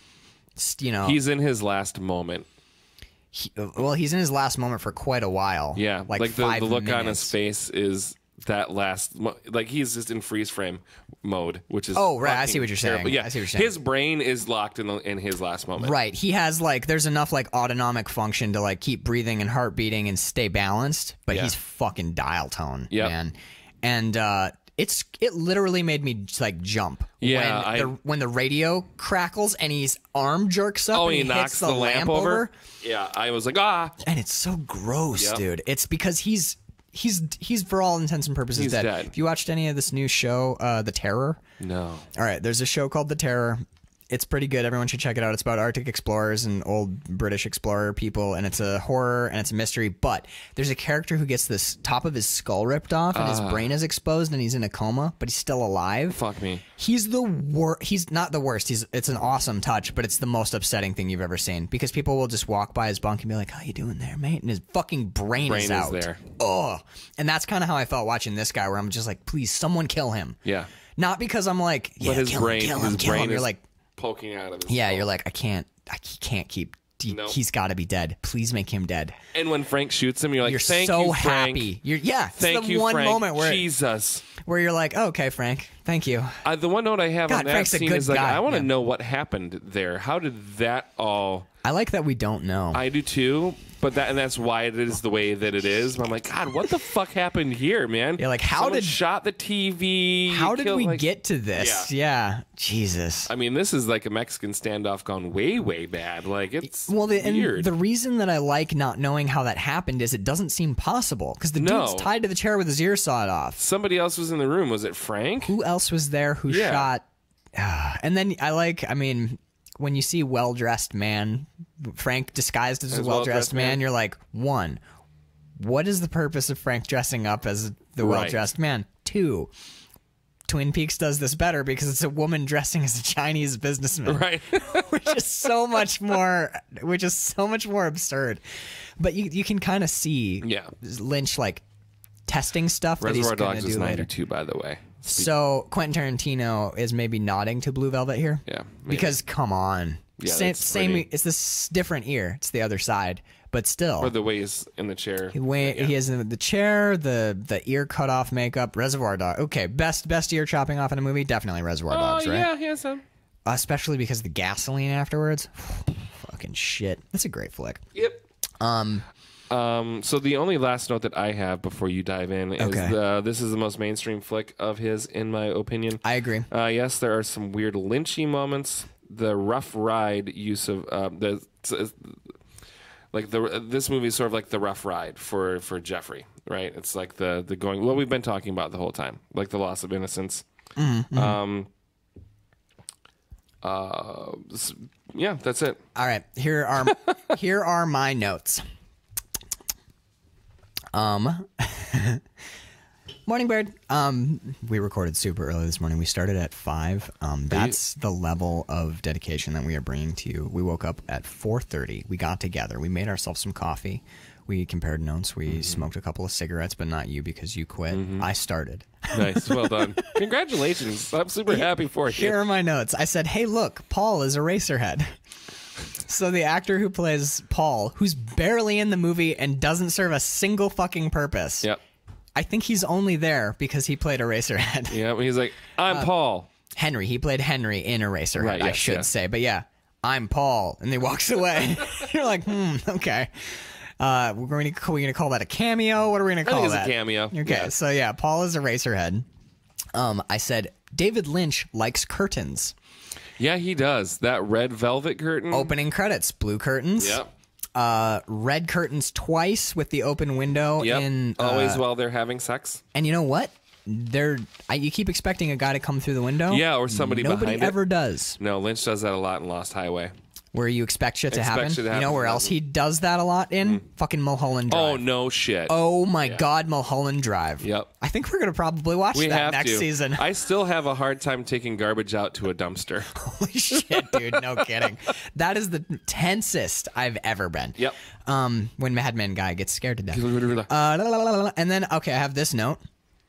s- you know.
he's in his last moment.
he- well, he's in his last moment for quite a while.
Yeah,
like,
like, the,
five
the look on his
minutes.
face is that last, mo- like he's just in freeze frame mode, which is
Oh, right, I
fucking
see what you're saying.
terrible. Yeah,
I see what you're saying.
his brain is locked in the, in his last moment.
Right. He has like there's enough like autonomic function to like keep breathing and heart beating and stay balanced, but
Yeah.
he's fucking dial tone,
Yep.
man. And uh it's it literally made me just, like jump.
Yeah,
when
I-
the when the radio crackles and his arm jerks up
Oh,
and
he,
he,
knocks
hits the,
lamp, over. Yeah, I was like, ah,
and it's so gross,
Yep.
dude. It's because he's he's he's for all intents and purposes
He's
dead.
dead.
Have you watched any of this new show, uh The Terror?
no.
All right, there's a show called The Terror. It's pretty good. Everyone should check it out. It's about Arctic explorers and old British explorer people, and it's a horror and it's a mystery. But there's a character who gets this top of his skull ripped off, and his brain is exposed, and he's in a coma, but he's still alive.
Fuck me.
He's the worst. He's not the worst. He's it's an awesome touch, but it's the most upsetting thing you've ever seen because people will just walk by his bunk and be like, "How you doing there, mate?" And his fucking brain,
Brain
is
is
out.
there.
Ugh. And that's kind of how I felt watching this guy, where I'm just like, "Please, someone kill him."
Yeah,
Not because I'm like, yeah,
but his
kill
brain,
him, kill
his
him, kill
brain
him. You're
is
like,
poking out of his.
yeah,
skull.
you're like, I can't, I he can't keep. He,
Nope.
He's got to be dead. Please make him dead.
And when Frank shoots him, you're like,
You're
thank
so
you, Frank.
happy. You're yeah. It's
Thank
the
you,
one
Frank.
moment where
Jesus.
where you're like, oh, okay, Frank, thank you.
Uh, the one note I have
God,
on that
Frank's a
scene
good
is like,
guy.
I want to
Yeah.
know what happened there. How did that all
I like that we don't know.
I do too, but that and that's why it is the way that it is. But I'm like, God, what the fuck happened here, man?
Yeah, like how
Someone
did
shot the T V?
How did
killed,
we
like,
get to this? Yeah. yeah, Jesus.
I mean, this is like a Mexican standoff gone way, way bad. Like it's
well, the,
weird.
And the reason that I like not knowing how that happened is it doesn't seem possible because the
No.
dude's tied to the chair with his ear sawed off.
Somebody else was in the room. Was it Frank?
Who else was there who
Yeah.
shot? And then I like, I mean, when you see well-dressed man, Frank disguised as,
As
a well-dressed
well-dressed
man,
man.
you're like, one, what is the purpose of Frank dressing up as the
Right.
well-dressed man? Two, Twin Peaks does this better because it's a woman dressing as a Chinese businessman,
Right.
which is so much more, which is so much more absurd. But you you can kind of see
Yeah.
Lynch like testing stuff that he's
Reservoir
going to
Dogs
do
is
later.
ninety-two, by the way.
So Quentin Tarantino is maybe nodding to Blue Velvet here.
Yeah, maybe.
Because come on,
Yeah,
same,
that's
same.
pretty-
It's this different ear. It's the other side, but still,
Or the way he's in the chair.
the way
Yeah.
he is in the chair, the the ear cut off makeup, Reservoir Dogs. Okay, best best ear chopping off in a movie, definitely Reservoir
Oh
Dogs, right?
yeah, he has some.
Especially because of the gasoline afterwards. Fucking shit. That's a great flick.
Yep.
Um.
Um, so the only last note that I have before you dive in is
Okay.
the, this is the most mainstream flick of his, in my opinion.
I agree.
Uh, yes, there are some weird Lynchy moments. The rough ride use of uh, the like the this movie is sort of like the rough ride for for Jeffrey, right? It's like the the going what we've been talking about the whole time, like the loss of innocence.
Mm-hmm.
Um. Uh. Yeah, that's it.
All right. Here are here are my notes. Um, morning bird. Um, we recorded super early this morning. We started at five. Um, that's the level of dedication that we are bringing to you. We woke up at four thirty. We got together. We made ourselves some coffee. We compared notes. We mm-hmm. smoked a couple of cigarettes, but not you because you quit. Mm-hmm. I started.
Nice. Well done. Congratulations. I'm super happy for you.
Here are my notes. I said, hey, look, Paul is a racerhead. So the actor who plays Paul, who's barely in the movie and doesn't serve a single fucking purpose.
Yep.
I think he's only there because he played Eraserhead.
Yeah, he's like, I'm uh, Paul.
Henry. He played Henry in Eraserhead,
right,
I
yes,
should
yes.
say. But yeah, I'm Paul. And he walks away. You're like, hmm, okay. Uh, we're going to we're going to call that a cameo. What are we going to call
I think
that?
It's a cameo.
Okay,
yeah.
So yeah, Paul is Eraserhead. Um, I said David Lynch likes curtains.
Yeah, he does. That red velvet curtain.
Opening credits, blue curtains.
Yep.
Uh, red curtains twice with the open window.
Yep.
In, uh,
Always while they're having sex.
And you know what? They're I, you keep expecting a guy to come through the window.
Yeah, or somebody
Nobody
behind
ever
it.
does.
No, Lynch does that a lot in Lost Highway.
Where you expect shit to
Expect
happen.
shit to
You know
happen,
where else
doesn't.
he does that a lot in? Fucking Mulholland Drive.
Oh, no shit.
Oh my
Yeah.
God, Mulholland Drive.
Yep.
I think we're gonna probably watch
We
that
have
next
to.
season.
I still have a hard time taking garbage out to a dumpster.
Holy shit, dude! No kidding. That is the tensest I've ever been.
Yep.
Um, when Madman guy gets scared to death.
Uh,
Uh, la, la, la, la, la. And then, okay, I have this note.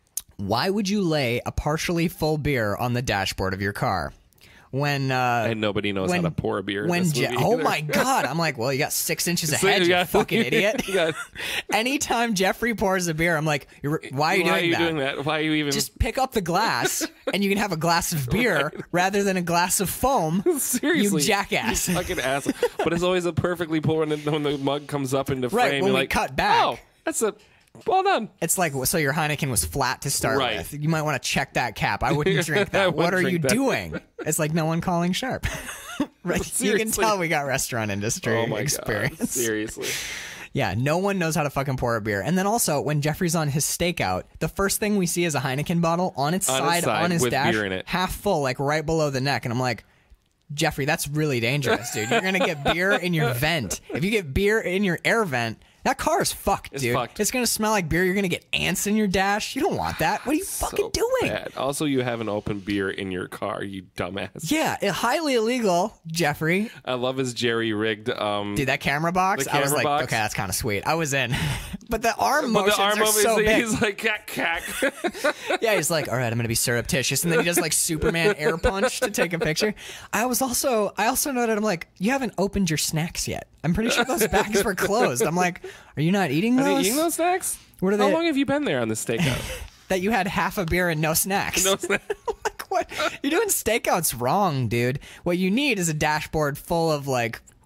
Why would you lay a partially full beer on the dashboard of your car? When uh,
and nobody knows
when,
how to pour a beer in
when
this
Je-
movie
oh
either.
my God, I'm like, well, you got six inches
So
ahead,
you
you
got-
fucking idiot.
you got-
Anytime Jeffrey pours a beer, I'm like, You're, why are you,
Why
doing,
are you
that?
doing that? Why are you even...
Just pick up the glass and you can have a glass of beer rather than a glass of foam.
Seriously.
You jackass.
You fucking asshole. But it's always a perfectly pour when, when the mug comes up into frame.
Right, when
you're
we
like,
cut back.
Oh, that's a... Well done.
It's like, so your Heineken was flat to start
Right.
with. You might want to check that cap. I wouldn't drink
I
that.
wouldn't
What are
drink
you
that.
doing? It's like no one calling sharp. Right? You can
Seriously.
tell we got restaurant industry
Oh my
experience.
God. Seriously.
Yeah, no one knows how to fucking pour a beer. And then also, when Jeffrey's on his stakeout, the first thing we see is a Heineken bottle on its
On his
side,
side
on his
with
dash,
beer in it.
half full, like right below the neck. And I'm like, Jeffrey, that's really dangerous, dude. You're going to get beer in your vent. If you get beer in your air vent, that car is fucked,
It's
dude.
fucked.
It's going to smell like beer. You're going to get ants in your dash. You don't want that. What are you fucking
So
doing?
bad. Also, you have an open beer in your car, you dumbass.
Yeah, it, highly illegal, Jeffrey.
I love his jerry-rigged... Um,
Dude, that camera box,
The
I was
camera
like,
box.
okay, that's kind of sweet. I was in. But the arm
but
motions
the arm
are
moves,
so big.
he's like, cack, cack.
Yeah, he's like, all right, I'm going to be surreptitious. And then he does like Superman air punch to take a picture. I was also, I also noted, I'm like, you haven't opened your snacks yet. I'm pretty sure those bags were closed. I'm like, are you not eating those?
Are you eating those snacks?
What are
How
they-
long have you been there on this stakeout?
That you had half a beer and no snacks.
no snacks.
Like, what? You're doing stakeouts wrong, dude. What you need is a dashboard full of like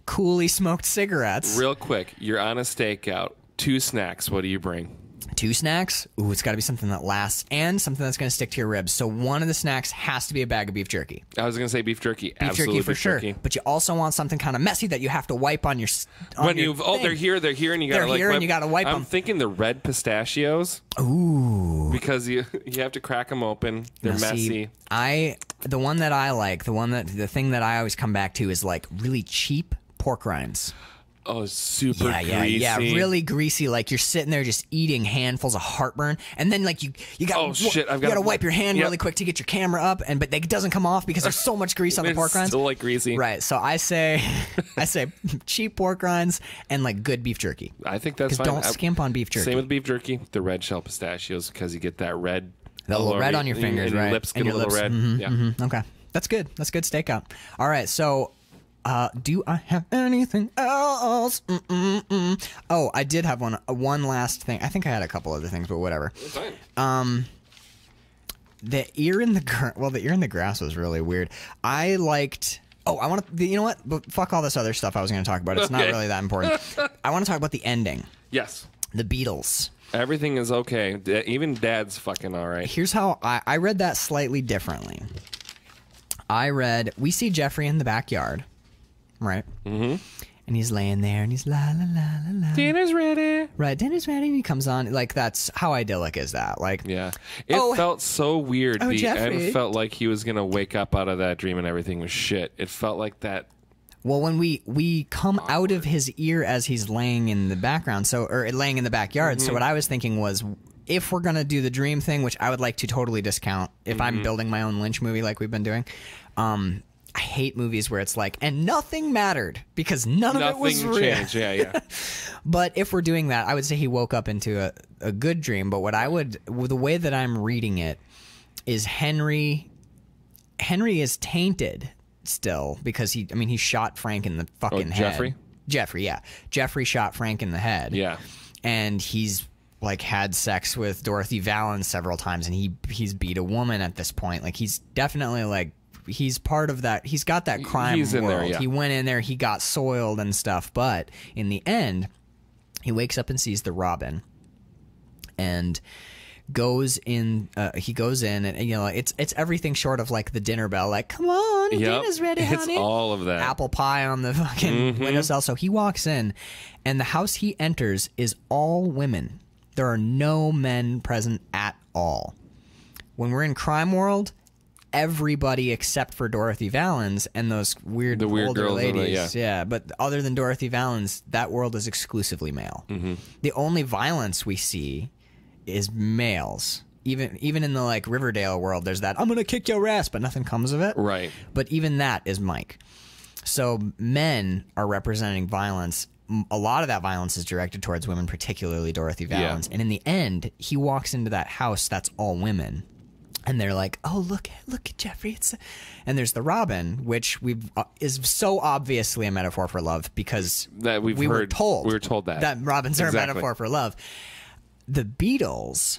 coolly smoked cigarettes.
Real quick, you're on a stakeout. Two snacks. What do you bring?
Two snacks? Ooh, it's got to be something that lasts and something that's going to stick to your ribs. So one of the snacks has to be a bag of beef jerky.
I was going to say beef jerky.
Beef
Absolutely
jerky for
beef
sure.
jerky.
But you also want something kind of messy that you have to wipe on your. On
When
your
you've oh
thing.
they're here they're here and you gotta
They're
like
here
wipe,
and you gotta wipe
I'm
them.
thinking the red pistachios.
Ooh.
Because you you have to crack them open. They're
Now,
messy.
see, I the one that I like, the one that the thing that I always come back to is like really cheap pork rinds.
Oh, super
Yeah, yeah,
greasy.
yeah, really greasy. Like you're sitting there just eating handfuls of heartburn, and then like you you got
Oh, shit, I've
you
gotta-
got to wipe your hand
Yep.
really quick to get your camera up, and but it doesn't come off because there's so much grease on the
It's
pork rinds.
still like greasy.
Right. So I say I say cheap pork rinds and like good beef jerky.
I think that's
'Cause
fine.
don't
I-
skimp on beef jerky.
Same with beef jerky. The red shell pistachios because you get that red.
The little
all
red
over
on your
you,
fingers,
and
right?
Your lips get
And
a
your
little
lips.
red.
Mhm,
yeah.
mhm. Okay, that's good. That's good stakeout. All right, so uh, do I have anything else? Mm-mm-mm. Oh, I did have one. Uh, one last thing. I think I had a couple other things, but whatever.
Fine.
Um, the ear in the gr- well, the ear in the grass was really weird. I liked. Oh, I want to. You know what? But fuck all this other stuff I was going to talk about. It's not
Okay.
really that important. I want to talk about the ending.
Yes.
The Beatles.
Everything is okay. D- Even Dad's fucking all right.
Here's how I, I read that slightly differently. I read, we see Jeffrey in the backyard, right? Mm-hmm. And he's laying there and he's la la la la la.
Dinner's ready.
Right, dinner's ready and he comes on. Like, that's how idyllic is that? Like,
Yeah. It
Oh,
felt so weird.
oh,
the
Jeffrey.
end felt like he was going to wake up out of that dream and everything was shit. It felt like that.
well, when we we come out of his ear as he's laying in the background, so or laying in the backyard. So what I was thinking was, if we're gonna do the dream thing, which I would like to totally discount, if I'm building my own Lynch movie like we've been doing, um, I hate movies where it's like, and nothing mattered because none of it was
Nothing
real.
changed. Yeah, yeah.
But if we're doing that, I would say he woke up into a, a good dream. But what I would, the way that I'm reading it, is Henry. Henry is tainted still because he. I mean, he shot Frank in the fucking head.
Jeffrey?
Jeffrey, yeah. Jeffrey shot Frank in the head.
Yeah.
And he's like had sex with Dorothy Valens several times, and he he's beat a woman at this point. Like he's definitely like. He's part of that. He's got that crime
He's in
world.
there, yeah.
He went in there. He got soiled and stuff. But in the end, he wakes up and sees the Robin, and goes in. Uh, he goes in, and you know, it's it's everything short of like the dinner bell. Like, come on,
Yep.
dinner's ready,
It's
honey.
all of that.
Apple pie on the fucking
Mm-hmm.
windowsill. So he walks in, and the house he enters is all women. There are no men present at all. When we're in crime world, everybody except for Dorothy Valens and those weird,
The weird
older
girls in the-
ladies.
yeah.
But other than Dorothy Valens, that world is exclusively male.
Mm-hmm.
The only violence we see is males. Even even in the like Riverdale world, there's that I'm gonna kick your ass, but nothing comes of it.
Right.
But even that is Mike. So men are representing violence. M- A lot of that violence is directed towards women, particularly Dorothy Valens. And in the end, he walks into that house that's all women. And they're like, "Oh, look, look at Jeffrey!" It's, and there's the Robin, which we uh, is so obviously a metaphor for love because
That we've
we were
heard-
told
we were told that.
that Robins are a
Exactly.
metaphor for love. The Beatles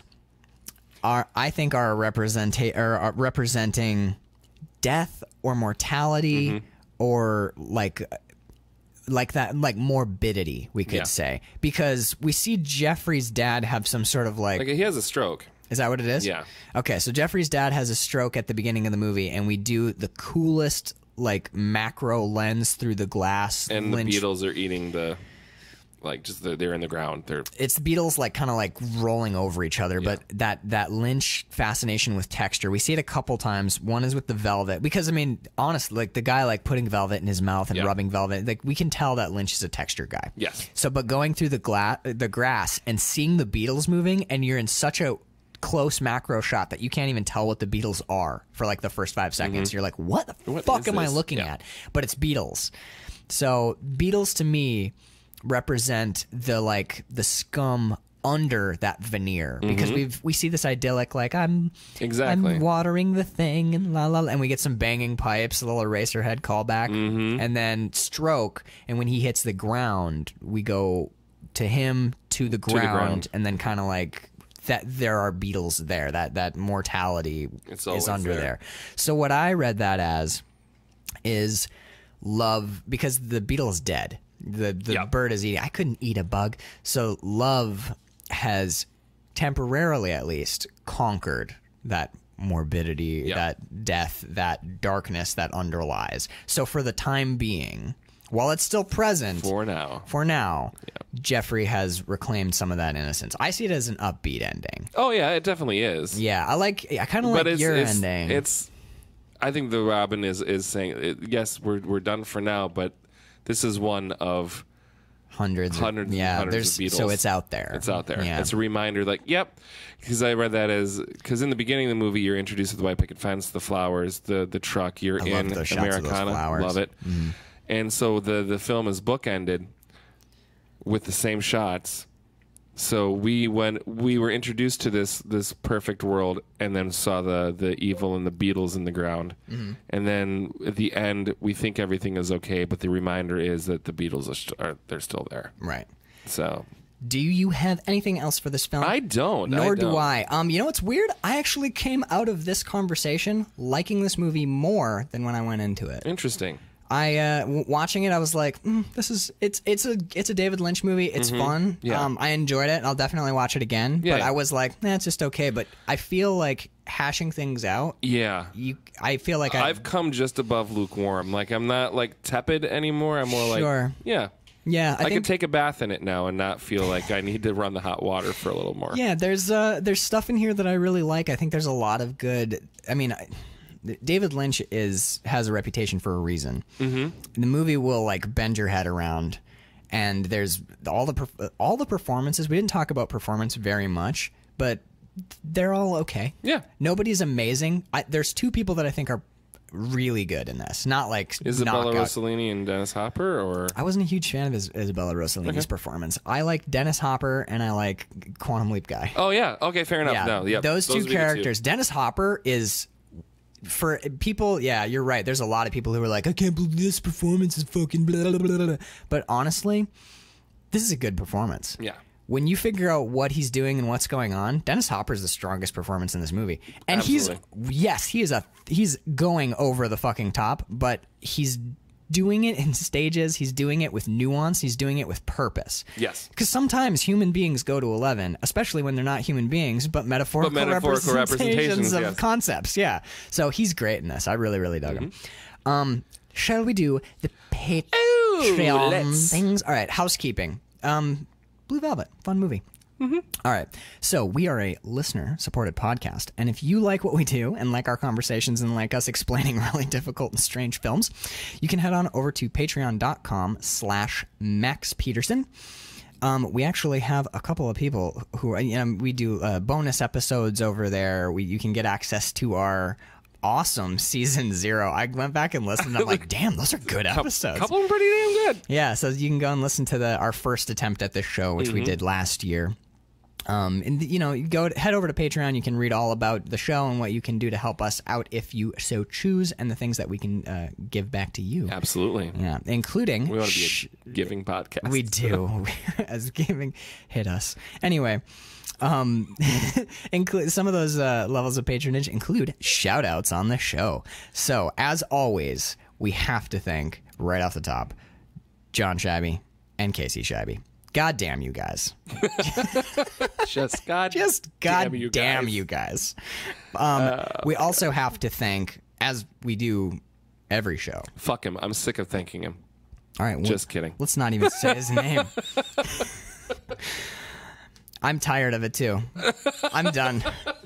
are, I think, are representa- or are representing death or mortality
Mm-hmm.
or like like that, like morbidity, we could
Yeah.
say, because we see Jeffrey's dad have some sort of like.
Like he has a stroke.
Is that what it is?
Yeah.
Okay, so Jeffrey's dad has a stroke at the beginning of the movie, and we do the coolest like macro lens through the glass.
And
Lynch-
the Beatles are eating the, like, just the, they're in the ground. They're
It's the Beatles like kind of like rolling over each other, but that that Lynch fascination with texture, we see it a couple times. One is with the velvet, because I mean, honestly, like the guy like putting velvet in his mouth and
Yeah.
rubbing velvet, like we can tell that Lynch is a texture guy.
Yes.
So, but going through the gla- the grass and seeing the Beatles moving, and you're in such a close macro shot that you can't even tell what the Beatles are for like the first five seconds. You're like, what the
What
fuck
is
am I
this?
looking
Yeah.
at? But it's Beatles. So Beatles to me represent the like the scum under that veneer, because we've we see this idyllic like I'm
Exactly.
I'm watering the thing and la la la, and we get some banging pipes, a little Eraserhead callback, and then stroke, and when he hits the ground, we go to him to the ground,
ground.
and then kind of like that there are Beatles there, that that mortality
It's
is
always
under
there.
there. So what I read that as is Love, because the beetle is dead. The the
Yep.
bird is eating. I couldn't eat a bug. So Love has temporarily, at least, conquered that morbidity,
Yep.
that death, that darkness that underlies. So for the time being, while it's still present,
For now.
for now, Jeffrey has reclaimed some of that innocence. I see it as an upbeat ending.
Oh, yeah, it definitely is.
Yeah, I like. I kind of
But
like
it's,
your
it's,
ending.
it's, I think the Robin is, is saying, it, yes, we're, we're done for now, but this is one of
hundreds,
hundreds,
of, yeah.
hundreds
there's
of Beatles.
so it's out there.
It's out there.
Yeah.
It's a reminder, like, yep. Because I read that as because in the beginning of the movie, you're introduced to the white picket fence, the flowers, the the truck. You're
I
in
love those shots of those
Americana.
flowers.
Love it.
Mm-hmm.
And so the the film is bookended with the same shots. So we when we were introduced to this this perfect world, and then saw the the evil and the Beatles in the ground,
Mm-hmm.
and then at the end we think everything is okay, but the reminder is that the Beatles are, st- are they're still there.
Right.
So
Do you have anything else for this film?
I don't.
Nor
I
do
don't.
I. Um, you know what's weird? I actually came out of this conversation liking this movie more than when I went into it.
Interesting.
I uh, w- watching it, I was like, mm, "This is it's it's a it's a David Lynch movie. It's fun.
Yeah.
Um, I enjoyed it. I'll definitely watch it again."
Yeah,
but
yeah.
I was like, "Nah, it's just okay." But I feel like hashing things out.
Yeah.
You, I feel like I,
I've come just above lukewarm. Like I'm not like tepid anymore. I'm more
Sure.
like yeah.
yeah, I,
I,
think
can take a bath in it now and not feel like I need to run the hot water for a little more.
yeah. There's uh there's stuff in here that I really like. I think there's a lot of good. I mean. I, David Lynch is has a reputation for a reason. Mm-hmm. The movie will like bend your head around, and there's all the per- all the performances. We didn't talk about performance very much, but they're all okay.
Yeah.
Nobody's amazing. I, there's two people that I think are really good in this. Not like
Isabella
knockout.
Rossellini and Dennis Hopper, or
I wasn't a huge fan of Is- Isabella Rossellini's performance. I like Dennis Hopper and I like Quantum Leap guy.
oh yeah, okay, fair enough.
Yeah,
No, yeah,
those, two
would be the
characters. Dennis Hopper is for people. Yeah, you're right. There's a lot of people who are like, I can't believe this performance is fucking blah blah blah blah. But honestly, this is a good performance.
Yeah.
When you figure out what he's doing and what's going on, Dennis Hopper is the strongest performance in this movie. And
Absolutely.
he's yes, he is a he's going over the fucking top, but he's doing it in stages. He's doing it with nuance. He's doing it with purpose.
Yes.
Because sometimes human beings go to eleven, especially when they're not human beings, but metaphorical,
But metaphorical
representations,
representations,
of
yes.
concepts. Yeah. So he's great in this. I really, really dug him. Um, shall we do the Patreon
let's.
things? All right. Housekeeping. Um, Blue Velvet. Fun movie. Mm-hmm. All right. So we are a listener-supported podcast, and if you like what we do and like our conversations and like us explaining really difficult and strange films, you can head on over to patreon.com slash Max Peterson. Um, we actually have a couple of people who are, you know, we do uh, bonus episodes over there. We you can get access to our awesome season zero. I went back and listened. And I'm like, damn, those are good episodes.
couple of them pretty damn good.
Yeah, so you can go and listen to the our first attempt at this show, which we did last year. Um, and you know, you go to, head over to Patreon. You can read all about the show and what you can do to help us out if you so choose, and the things that we can uh, give back to you.
Absolutely.
Yeah, including
We want to be
sh-
a giving podcast.
we do as giving hit us anyway. Um, include some of those uh, levels of patronage include shout outs on the show. So as always, we have to thank right off the top John Shabby and Casey Shabby. God damn you guys.
Just God,
Just god
damn you
damn
guys.
you guys. Um,
Uh,
we also have to thank, as we do every show.
Fuck him. I'm sick of thanking him.
All right, well,
Just kidding.
let's not even say his name. I'm tired of it too. I'm done.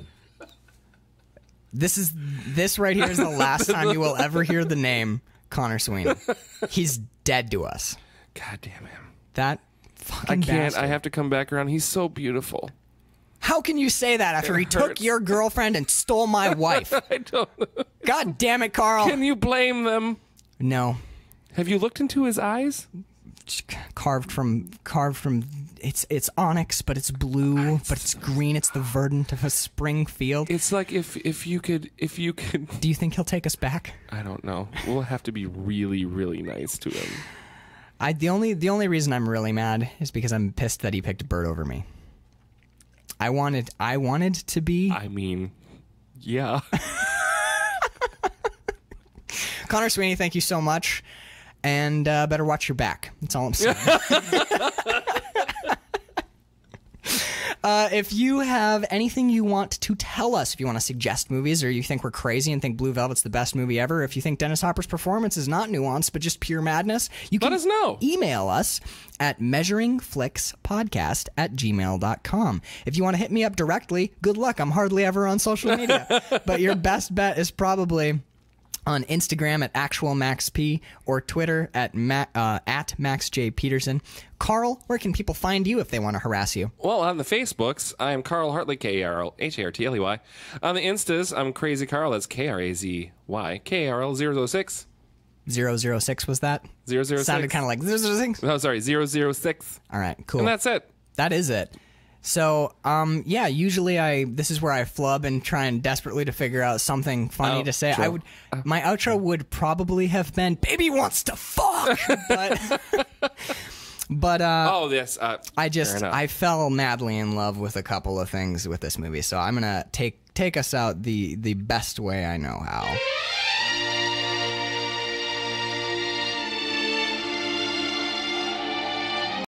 This is this right here is the last time you will ever hear the name Connor Sweeney. He's dead to us.
God damn him.
That
I
fucking
can't.
bastard.
I have to come back around. He's so beautiful.
How can you say that after
It
he took
hurts.
your girlfriend and stole my wife?
I don't know.
God damn it, Carl.
Can you blame them?
No.
Have you looked into his eyes?
Carved from carved from it's it's onyx, but it's blue, but it's green. It's the verdant of a spring field.
It's like if if you could if you could.
Do you think he'll take us back?
I don't know. We'll have to be really really nice to him.
I the only the only reason I'm really mad is because I'm pissed that he picked Bert over me. I wanted I wanted to be
I mean, yeah.
Connor Sweeney. Thank you so much. and uh, better watch your back. That's all I'm saying. Uh, if you have anything you want to tell us, if you want to suggest movies, or you think we're crazy and think Blue Velvet's the best movie ever, if you think Dennis Hopper's performance is not nuanced but just pure madness, you can
let us know.
Email us at measuringflixpodcast at gmail dot com. If you want to hit me up directly, good luck. I'm hardly ever on social media. But your best bet is probably on Instagram at actualmaxp or Twitter at Ma- uh, at maxjpeterson. Carl, where can people find you if they want to harass you?
Well, on the Facebooks, I am Carl Hartley, K A R L H A R T L E Y. On the Instas, I'm Crazy Carl, that's K R A Z Y, K A R L zero zero six.
zero zero six was that?
zero zero six.
Sounded kind of like zero zero six.
Oh, sorry, zero zero six.
All right, cool.
And that's it.
That is it. So, um, yeah, usually I this is where I flub and try and desperately to figure out something funny
Oh,
to say.
true.
I would my outro would probably have been "Baby wants to fuck," but but uh,
Oh, yes. Uh,
I
fair
just
enough.
I fell madly in love with a couple of things with this movie. So I'm gonna take take us out the the best way I know how.